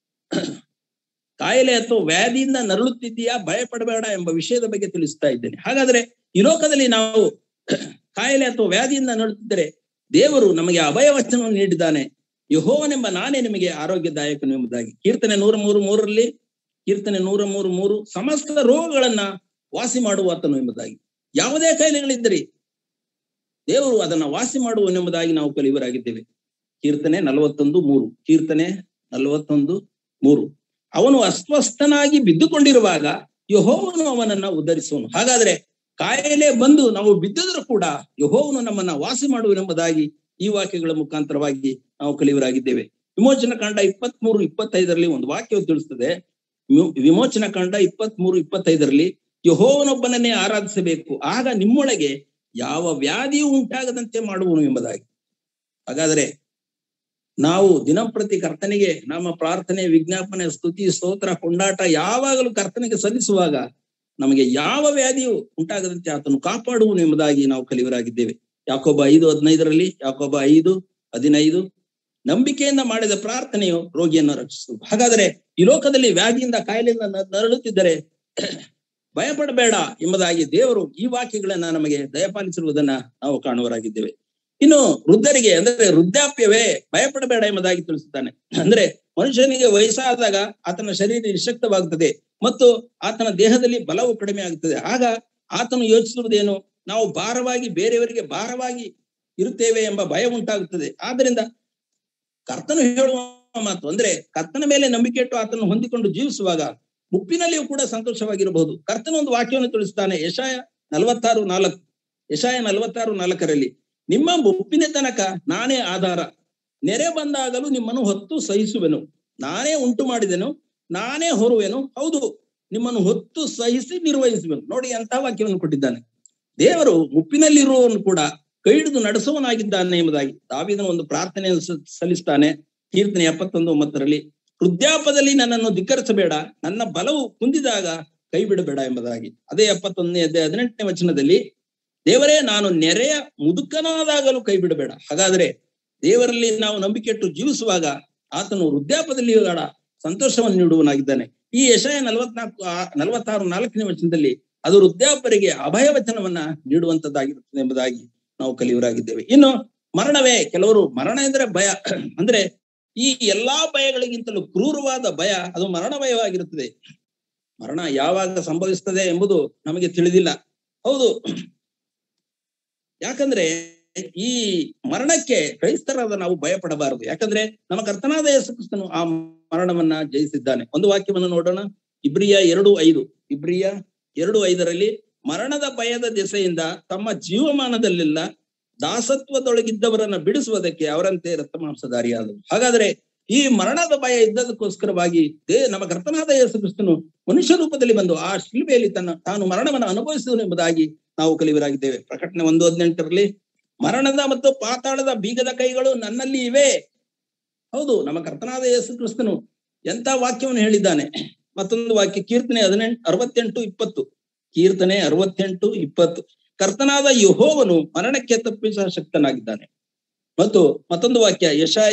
ಕಾಯಿಲೆ ಅಥವಾ ವ್ಯಾಧಿಯಿಂದ ನರಳುತ್ತಿದ್ದೀಯಾ, ಭಯ ಪಡಬೇಡ ಎಂಬ ವಿಷಯದ ಬಗ್ಗೆ ತಿಳಿಸ್ತಾ ಇದ್ದೇನೆ. ಹಾಗಾದ್ರೆ ಈ ಲೋಕದಲ್ಲಿ ನಾವು ಕಾಯಿಲೆ ಅಥವಾ ವ್ಯಾಧಿಯಿಂದ ನರಳುತ್ತಿದ್ದರೆ ದೇವರು ನಮಗೆ ಅಭಯ ವಚನವನ್ನು ನೀಡಿದ್ದಾನೆ. ಯೆಹೋವನೆಂಬ ನಾನೇ ನಿಮಗೆ ಆರೋಗ್ಯದಾಯಕನು ಎಂಬುದಾಗಿ. ಕೀರ್ತನೆ 103:3 ಕೀರ್ತನೆ 103:3 ಸಮಸ್ತ ರೋಗಗಳನ್ನ ವಾಸಿ ಮಾಡುವ ಆತನು ಎಂಬುದಾಗಿ. ಯಾವುದೇ ಕಾಯಿಲೆಗಳಿದ್ದರೆ ದೇವರು ಅದನ್ನ ವಾಸಿ ಮಾಡುವನೆಂಬುದಾಗಿ ನಾವು ಕಲಿಯುವರಾಗಿದ್ದೇವೆ. ಕೀರ್ತನೆ 41:3 ಕೀರ್ತನೆ 41:3 ಅವನು ಅಸ್ವಸ್ಥನಾಗಿ ಬಿದ್ದುಕೊಂಡಿರುವಾಗ ಯೆಹೋವನು ಅವನನ್ನ ಉದ್ಧರಿಸುವನು. ಹಾಗಾದ್ರೆ ಕಾಯಿಲೆ ಬಂದು ನಾವು ಬಿದ್ದಿದ್ರು ಕೂಡ ಯೆಹೋವನು ನಮ್ಮನ್ನ ವಾಸಿ ಮಾಡುವನೆಂಬುದಾಗಿ ಈ ವಾಕ್ಯಗಳ ಮುಖಾಂತರವಾಗಿ ನಾವು ಕಲಿಯುವರಾಗಿದ್ದೇವೆ. ವಿಮೋಚನ ಕಾಂಡ 23:25 ಒಂದು ವಾಕ್ಯವು ತಿಳಿಸ್ತದೆ. ವಿಮೋಚನ ಕಾಂಡ 23:25 ಯೆಹೋವನೊಬ್ಬನನ್ನೇ ಆರಾಧಿಸಬೇಕು, ಆಗ ನಿಮ್ಮೊಳಗೆ ಯಾವ ವ್ಯಾಧಿಯೂ ಉಂಟಾಗದಂತೆ ಮಾಡುವನು ಎಂಬುದಾಗಿ. ಹಾಗಾದ್ರೆ ನಾವು ದಿನಂಪ್ರತಿ ಕರ್ತನಿಗೆ ನಮ್ಮ ಪ್ರಾರ್ಥನೆ, ವಿಜ್ಞಾಪನೆ, ಸ್ತುತಿ, ಸ್ತೋತ್ರ, ಕೊಂಡಾಟ ಯಾವಾಗಲೂ ಕರ್ತನಿಗೆ ಸಲ್ಲಿಸುವಾಗ ನಮಗೆ ಯಾವ ವ್ಯಾಧಿಯು ಉಂಟಾಗದಂತೆ ಆತನು ಕಾಪಾಡುವನು ಎಂಬುದಾಗಿ ನಾವು ಕಲಿಯುವರಾಗಿದ್ದೇವೆ. ಯಾಕೋಬ 5:15 ಯಾಕೋಬ 5:15 ನಂಬಿಕೆಯಿಂದ ಮಾಡಿದ ಪ್ರಾರ್ಥನೆಯು ರೋಗಿಯನ್ನು ರಕ್ಷಿಸುವುದು. ಹಾಗಾದ್ರೆ ಈ ಲೋಕದಲ್ಲಿ ವ್ಯಾಧಿಯಿಂದ, ಕಾಯಿಲೆಯಿಂದ ನರಳುತ್ತಿದ್ದರೆ ಭಯಪಡಬೇಡ ಎಂಬುದಾಗಿ ದೇವರು ಈ ವಾಕ್ಯಗಳನ್ನ ನಮಗೆ ದಯಪಾಲಿಸಿರುವುದನ್ನ ನಾವು ಕಾಣುವರಾಗಿದ್ದೇವೆ. ಇನ್ನು ವೃದ್ಧರಿಗೆ ಅಂದ್ರೆ ವೃದ್ಧಾಪ್ಯವೇ ಭಯಪಡಬೇಡ ಎಂಬುದಾಗಿ ತಿಳಿಸುತ್ತಾನೆ. ಅಂದ್ರೆ ಮನುಷ್ಯನಿಗೆ ವಯಸ್ಸಾದಾಗ ಆತನ ಶರೀರ ನಿಶಕ್ತವಾಗುತ್ತದೆ ಮತ್ತು ಆತನ ದೇಹದಲ್ಲಿ ಬಲವು ಕಡಿಮೆ ಆಗುತ್ತದೆ. ಆಗ ಆತನು ಯೋಚಿಸುವುದೇನು? ನಾವು ಭಾರವಾಗಿ ಬೇರೆಯವರಿಗೆ ಭಾರವಾಗಿ ಇರುತ್ತೇವೆ ಎಂಬ ಭಯ ಉಂಟಾಗುತ್ತದೆ. ಆದ್ದರಿಂದ ಕರ್ತನು ಹೇಳುವ ಮಾತು ಅಂದ್ರೆ ಕರ್ತನ ಮೇಲೆ ನಂಬಿಕೆ ಇಟ್ಟು ಆತನು ಹೊಂದಿಕೊಂಡು ಜೀವಿಸುವಾಗ ಮುಪ್ಪಿನಲ್ಲಿಯೂ ಕೂಡ ಸಂತೋಷವಾಗಿರಬಹುದು. ಕರ್ತನ ಒಂದು ವಾಕ್ಯವನ್ನು ತಿಳಿಸುತ್ತಾನೆ. ಯೆಶಾಯ 46:4 ನಿಮ್ಮ ಮುಪ್ಪಿನ ತನಕ ನಾನೇ ಆಧಾರ, ನೆರೆ ಬಂದಾಗಲೂ ನಿಮ್ಮನ್ನು ಹೊತ್ತು ಸಹಿಸುವೆನು, ನಾನೇ ಉಂಟು ಮಾಡಿದೆನು, ನಾನೇ ಹೊರುವೆನು, ಹೌದು ನಿಮ್ಮನ್ನು ಹೊತ್ತು ಸಹಿಸಿ ನಿರ್ವಹಿಸುವೆನು. ನೋಡಿ ಎಂಥ ವಾಕ್ಯವನ್ನು ಕೊಟ್ಟಿದ್ದಾನೆ. ದೇವರು ಮುಪ್ಪಿನಲ್ಲಿರುವವನು ಕೂಡ ಕೈ ಹಿಡಿದು ನಡೆಸುವನಾಗಿದ್ದಾನೆ ಎಂಬುದಾಗಿ ದಾವೀದನ ಒಂದು ಪ್ರಾರ್ಥನೆಯನ್ನು ಸಲ್ಲಿಸ್ತಾನೆ. ಕೀರ್ತನೆ 71:9 ವೃದ್ಧಾಪದಲ್ಲಿ ನನ್ನನ್ನು ಧಿಕ್ಕರಿಸಬೇಡ, ನನ್ನ ಬಲವು ಕುಂದಿದಾಗ ಕೈ ಬಿಡಬೇಡ ಎಂಬುದಾಗಿ. ಅದೇ 71:18 ವಚನದಲ್ಲಿ ದೇವರೇ ನಾನು ನೆರೆಯ ಮುದುಕನಾದಾಗಲೂ ಕೈ ಬಿಡಬೇಡ. ಹಾಗಾದ್ರೆ ದೇವರಲ್ಲಿ ನಾವು ನಂಬಿಕೆ ಇಟ್ಟು ಜೀವಿಸುವಾಗ ಆತನು ವೃದ್ಧಾಪದಲ್ಲಿ ಸಂತೋಷವನ್ನು ನೀಡುವನಾಗಿದ್ದಾನೆ. ಈ ಯೆಶಾಯ 46:4 ವಚನದಲ್ಲಿ ಅದು ವೃದ್ಧಾಪರಿಗೆ ಅಭಯ ವಚನವನ್ನ ನೀಡುವಂತದ್ದಾಗಿರುತ್ತದೆ ಎಂಬುದಾಗಿ ನಾವು ಕಲಿಯುವರಾಗಿದ್ದೇವೆ. ಇನ್ನು ಮರಣವೇ, ಕೆಲವರು ಮರಣ ಎಂದ್ರೆ ಭಯ, ಅಂದ್ರೆ ಈ ಎಲ್ಲಾ ಭಯಗಳಿಗಿಂತಲೂ ಕ್ರೂರವಾದ ಭಯ ಅದು ಮರಣ ಭಯವಾಗಿರುತ್ತದೆ. ಮರಣ ಯಾವಾಗ ಸಂಭವಿಸ್ತದೆ ಎಂಬುದು ನಮಗೆ ತಿಳಿದಿಲ್ಲ. ಹೌದು, ಯಾಕಂದ್ರೆ ಈ ಮರಣಕ್ಕೆ ಕ್ರೈಸ್ತರಾದ ನಾವು ಭಯ ಪಡಬಾರದು. ಯಾಕಂದ್ರೆ ನಮ್ಮ ಕರ್ತನಾದ ಯೇಸು ಕ್ರಿಸ್ತನು ಆ ಮರಣವನ್ನ ಜಯಿಸಿದ್ದಾನೆ. ಒಂದು ವಾಕ್ಯವನ್ನು ನೋಡೋಣ. ಇಬ್ರಿಯ 2:5 ಮರಣದ ಭಯದ ದೆಸೆಯಿಂದ ತಮ್ಮ ಜೀವಮಾನದಲ್ಲೆಲ್ಲ ದಾಸತ್ವದೊಳಗಿದ್ದವರನ್ನ ಬಿಡಿಸುವುದಕ್ಕೆ ಅವರಂತೆ ರಕ್ತಮಾಂಸಧಾರಿಯಾದವು. ಹಾಗಾದ್ರೆ ಈ ಮರಣದ ಭಯ ಇದ್ದದಕ್ಕೋಸ್ಕರವಾಗಿ ನಮ್ಮ ಕರ್ತನಾದ ಯೇಸು ಕ್ರಿಸ್ತನು ಮನುಷ್ಯ ರೂಪದಲ್ಲಿ ಬಂದು ಆ ಶಿಲುಬೆಯಲ್ಲಿ ತಾನು ಮರಣವನ್ನು ಅನುಭವಿಸಿದನು ಎಂಬುದಾಗಿ ನಾವು ಕಲಿಯುವರಾಗಿದ್ದೇವೆ. ಪ್ರಕಟಣೆ 1:18 ಮರಣದ ಮತ್ತು ಪಾತಾಳದ ಬೀಗದ ಕೈಗಳು ನನ್ನಲ್ಲಿ ಇವೆ. ಹೌದು, ನಮ್ಮ ಕರ್ತನಾದ ಯೇಸು ಕ್ರಿಸ್ತನು ಎಂತ ವಾಕ್ಯವನ್ನು ಹೇಳಿದ್ದಾನೆ. ಮತ್ತೊಂದು ವಾಕ್ಯ ಕೀರ್ತನೆ 68:20 ಕೀರ್ತನೆ 68:20 ಕರ್ತನಾದ ಯೆಹೋವನು ಮರಣಕ್ಕೆ ತಪ್ಪಿಸುವ ಶಕ್ತನಾಗಿದ್ದಾನೆ. ಮತ್ತು ಮತ್ತೊಂದು ವಾಕ್ಯ ಯೆಶಾಯ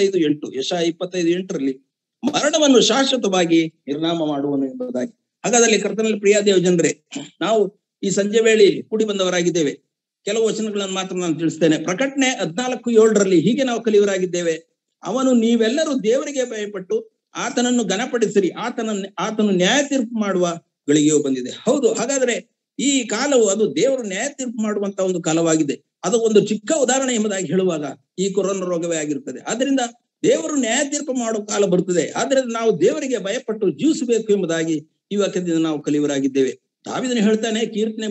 25:8 ಮರಣವನ್ನು ಶಾಶ್ವತವಾಗಿ ನಿರ್ನಾಮ ಮಾಡುವನು ಎಂಬುದಾಗಿ. ಹಾಗಾದಲ್ಲಿ ಕರ್ತನಲ್ಲಿ ಪ್ರಿಯ ದೇವ ಜನರೇ, ನಾವು ಈ ಸಂಜೆ ವೇಳೆಯಲ್ಲಿ ಕೂಡಿ ಬಂದವರಾಗಿದ್ದೇವೆ. ಕೆಲವು ವಚನಗಳನ್ನು ಮಾತ್ರ ನಾನು ತಿಳಿಸ್ತೇನೆ. ಪ್ರಕಟಣೆ 14:7 ಹೀಗೆ ನಾವು ಕಲಿಯುವರಾಗಿದ್ದೇವೆ. ಅವನು ನೀವೆಲ್ಲರೂ ದೇವರಿಗೆ ಭಯಪಟ್ಟು ಆತನನ್ನು ಘನಪಡಿಸಿರಿ, ಆತನು ನ್ಯಾಯ ತೀರ್ಪು ಮಾಡುವ ಗಳಿಗೆಯೂ ಬಂದಿದೆ. ಹೌದು, ಹಾಗಾದ್ರೆ ಈ ಕಾಲವು ಅದು ದೇವರು ನ್ಯಾಯ ತೀರ್ಪು ಮಾಡುವಂತ ಒಂದು ಕಾಲವಾಗಿದೆ. ಅದು ಒಂದು ಚಿಕ್ಕ ಉದಾಹರಣೆ ಎಂಬುದಾಗಿ ಹೇಳುವಾಗ ಈ ಕೊರೋನಾ ರೋಗವೇ ಆಗಿರುತ್ತದೆ. ಆದ್ರಿಂದ ದೇವರು ನ್ಯಾಯ ತೀರ್ಪು ಮಾಡುವ ಕಾಲ ಬರುತ್ತದೆ. ಆದ್ರಿಂದ ನಾವು ದೇವರಿಗೆ ಭಯಪಟ್ಟು ಜೀವಿಸಬೇಕು ಎಂಬುದಾಗಿ ಈ ವಾಕ್ಯದಿಂದ ನಾವು ಕಲಿಯುವರಾಗಿದ್ದೇವೆ. ದಾವೀದನು ಹೇಳ್ತಾನೆ ಕೀರ್ತನೆ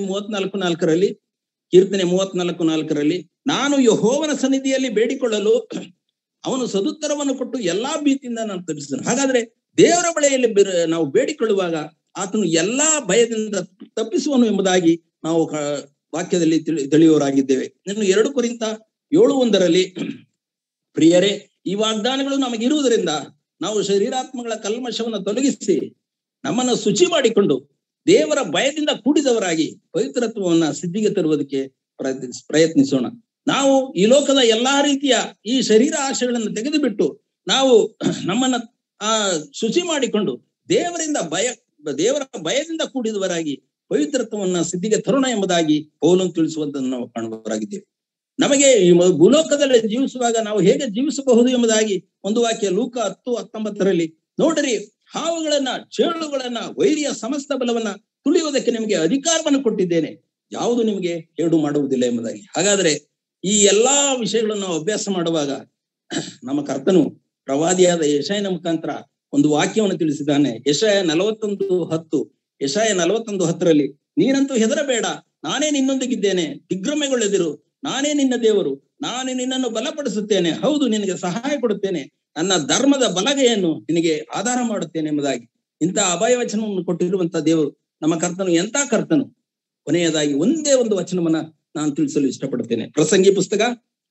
34:4 ನಾನು ಯೆಹೋವನ ಸನ್ನಿಧಿಯಲ್ಲಿ ಬೇಡಿಕೊಳ್ಳಲು ಅವನು ಸದುತ್ತರವನ್ನು ಕೊಟ್ಟು ಎಲ್ಲಾ ಭೀತಿಯಿಂದ ನಾನು ತಪ್ಪಿಸಿದನು. ಹಾಗಾದ್ರೆ ದೇವರ ಬಳಿಯಲ್ಲಿ ನಾವು ಬೇಡಿಕೊಳ್ಳುವಾಗ ಆತನು ಎಲ್ಲಾ ಭಯದಿಂದ ತಪ್ಪಿಸುವನು ಎಂಬುದಾಗಿ ನಾವು ವಾಕ್ಯದಲ್ಲಿ ತಿಳಿಯುವವರಾಗಿದ್ದೇವೆ. ಇನ್ನು 2 ಕೊರಿಂಥ 7:1 ಪ್ರಿಯರೇ, ಈ ವಾಗ್ದಾನಗಳು ನಮಗಿರುವುದರಿಂದ ನಾವು ಶರೀರಾತ್ಮಗಳ ಕಲ್ಮಶವನ್ನು ತೊಲಗಿಸಿ ನಮ್ಮನ್ನು ಶುಚಿ ಮಾಡಿಕೊಂಡು ದೇವರ ಭಯದಿಂದ ಕೂಡಿದವರಾಗಿ ಪವಿತ್ರತ್ವವನ್ನ ಸಿದ್ಧಿಗೆ ತರುವುದಕ್ಕೆ ಪ್ರಯತ್ನಿಸೋಣ. ನಾವು ಈ ಲೋಕದ ಎಲ್ಲಾ ರೀತಿಯ ಈ ಶರೀರ ಆಶೆಗಳನ್ನು ತೆಗೆದು ಬಿಟ್ಟು ನಾವು ನಮ್ಮನ್ನ ಶುಚಿ ಮಾಡಿಕೊಂಡು ದೇವರ ಭಯದಿಂದ ಕೂಡಿದವರಾಗಿ ಪವಿತ್ರತ್ವವನ್ನ ಸಿದ್ಧಿಗೆ ತರೋಣ ಎಂಬುದಾಗಿ ಪೌಲನು ತಿಳಿಸುವಂತನ್ನು ನಾವು ಕಾಣುವವರಾಗಿದ್ದೇವೆ. ನಮಗೆ ಈ ಭೂಲೋಕದಲ್ಲಿ ಜೀವಿಸುವಾಗ ನಾವು ಹೇಗೆ ಜೀವಿಸಬಹುದು ಎಂಬುದಾಗಿ ಒಂದು ವಾಕ್ಯ ಲೂಕ 10:19 ನೋಡ್ರಿ, ಹಾವುಗಳನ್ನ, ಚೇಳುಗಳನ್ನ, ವೈರಿಯ ಸಮಸ್ತ ಬಲವನ್ನ ತುಳಿಯುವುದಕ್ಕೆ ನಿಮಗೆ ಅಧಿಕಾರವನ್ನು ಕೊಟ್ಟಿದ್ದೇನೆ, ಯಾವುದು ನಿಮಗೆ ಕೇಡು ಮಾಡುವುದಿಲ್ಲ ಎಂಬುದಾಗಿ. ಹಾಗಾದ್ರೆ ಈ ಎಲ್ಲಾ ವಿಷಯಗಳನ್ನು ನಾವು ಅಭ್ಯಾಸ ಮಾಡುವಾಗ ನಮ್ಮ ಕರ್ತನು ಪ್ರವಾದಿಯಾದ ಯೆಶಾಯನ ಮುಖಾಂತರ ಒಂದು ವಾಕ್ಯವನ್ನು ತಿಳಿಸಿದ್ದಾನೆ. ಯೆಶಾಯ 41:10 ಯೆಶಾಯ 41:10 ನೀನಂತೂ ಹೆದರಬೇಡ, ನಾನೇ ನಿನ್ನೊಂದಿಗಿದ್ದೇನೆ, ದಿಗ್ಭ್ರಮೆಗೊಳ್ಳೆದಿರು, ನಾನೇ ನಿನ್ನ ದೇವರು, ನಾನು ನಿನ್ನನ್ನು ಬಲಪಡಿಸುತ್ತೇನೆ, ಹೌದು ನಿನಗೆ ಸಹಾಯ ಕೊಡುತ್ತೇನೆ, ನನ್ನ ಧರ್ಮದ ಬಲಗೈಯನ್ನು ನಿನಗೆ ಆಧಾರ ಮಾಡುತ್ತೇನೆ ಎಂಬುದಾಗಿ ಇಂಥ ಅಭಯ ವಚನವನ್ನು ಕೊಟ್ಟಿರುವಂತ ದೇವರು ನಮ್ಮ ಕರ್ತನು. ಎಂತ ಕರ್ತನು! ಕೊನೆಯದಾಗಿ ಒಂದೇ ಒಂದು ವಚನವನ್ನ ನಾನು ತಿಳಿಸಲು ಇಷ್ಟಪಡುತ್ತೇನೆ. ಪ್ರಸಂಗಿ ಪುಸ್ತಕ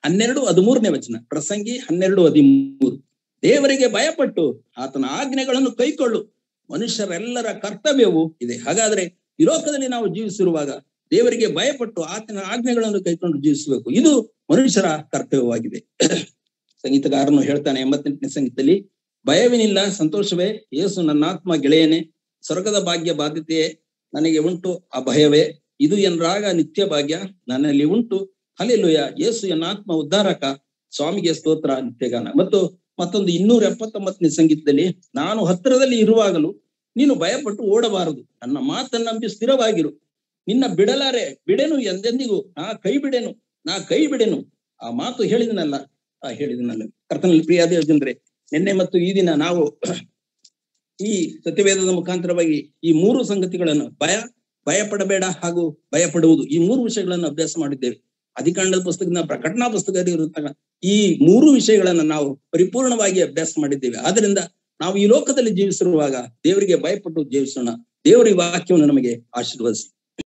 12:13 ಪ್ರಸಂಗಿ 12:13 ದೇವರಿಗೆ ಭಯಪಟ್ಟು ಆತನ ಆಜ್ಞೆಗಳನ್ನು ಕೈಕೊಳ್ಳು, ಮನುಷ್ಯರೆಲ್ಲರ ಕರ್ತವ್ಯವೂ ಇದೆ. ಹಾಗಾದ್ರೆ ಈ ಲೋಕದಲ್ಲಿ ನಾವು ಜೀವಿಸಿರುವಾಗ ದೇವರಿಗೆ ಭಯಪಟ್ಟು ಆತನ ಆಜ್ಞೆಗಳನ್ನು ಕೈಕೊಂಡು ಜೀವಿಸಬೇಕು. ಇದು ಮನುಷ್ಯರ ಕರ್ತವ್ಯವಾಗಿದೆ. ಸಂಗೀತಗಾರನು ಹೇಳ್ತಾನೆ 88ನೇ ಸಂಗೀತದಲ್ಲಿ, ಭಯವೇನಿಲ್ಲ, ಸಂತೋಷವೇ, ಯೇಸು ನನ್ನಾತ್ಮ ಗೆಳೆಯನೇ, ಸ್ವರ್ಗದ ಭಾಗ್ಯ ಬಾಧ್ಯತೆಯೇ ನನಗೆ ಉಂಟು, ಆ ಭಯವೇ ಇದು ಎನ್ರಾಗ ನಿತ್ಯ ಭಾಗ್ಯ ನನ್ನಲ್ಲಿ ಉಂಟು, ಹಲ್ಲೆಲೂಯಾ, ಯೇಸು ಎನ್ನಾತ್ಮ ಉದ್ಧಾರಕ, ಸ್ವಾಮಿಗೆ ಸ್ತೋತ್ರ ನಿತ್ಯಗಾನ. ಮತ್ತೊಂದು 279ನೇ ಸಂಗೀತದಲ್ಲಿ, ನಾನು ಹತ್ತಿರದಲ್ಲಿ ಇರುವಾಗಲೂ ನೀನು ಭಯಪಟ್ಟು ಓಡಬಾರದು, ನನ್ನ ಮಾತನ್ನ ನಂಬಿ ಸ್ಥಿರವಾಗಿರು, ನಿನ್ನ ಬಿಡೆನು ಎಂದೆಂದಿಗೂ, ನಾ ಕೈ ಬಿಡೆನು. ಆ ಮಾತು ಹೇಳಿದನಲ್ಲ. ಕರ್ತನಲ್ಲಿ ಪ್ರಿಯಾದ ಜನರೇ, ನಿನ್ನೆ ಮತ್ತು ಈ ದಿನ ನಾವು ಈ ಸತ್ಯವೇದದ ಮುಖಾಂತರವಾಗಿ ಈ 3 ಸಂಗತಿಗಳನ್ನು ಭಯಪಡಬೇಡ ಹಾಗೂ ಭಯಪಡುವುದು, ಈ 3 ವಿಷಯಗಳನ್ನು ಅಭ್ಯಾಸ ಮಾಡಿದ್ದೇವೆ. ಆದಿಕಾಂಡದ ಪುಸ್ತಕದ, ಪ್ರಕಟಣಾ ಪುಸ್ತಕದಲ್ಲಿ ಇರುತ್ತಲ್ಲ ಈ 3 ವಿಷಯಗಳನ್ನ ನಾವು ಪರಿಪೂರ್ಣವಾಗಿ ಅಭ್ಯಾಸ ಮಾಡಿದ್ದೇವೆ. ಆದ್ರಿಂದ ನಾವು ಈ ಲೋಕದಲ್ಲಿ ಜೀವಿಸಿರುವಾಗ ದೇವರಿಗೆ ಭಯಪಟ್ಟು ಜೀವಿಸೋಣ. ದೇವರ ಈ ವಾಕ್ಯವನ್ನು ನಮಗೆ ಆಶೀರ್ವದಿಸಿ.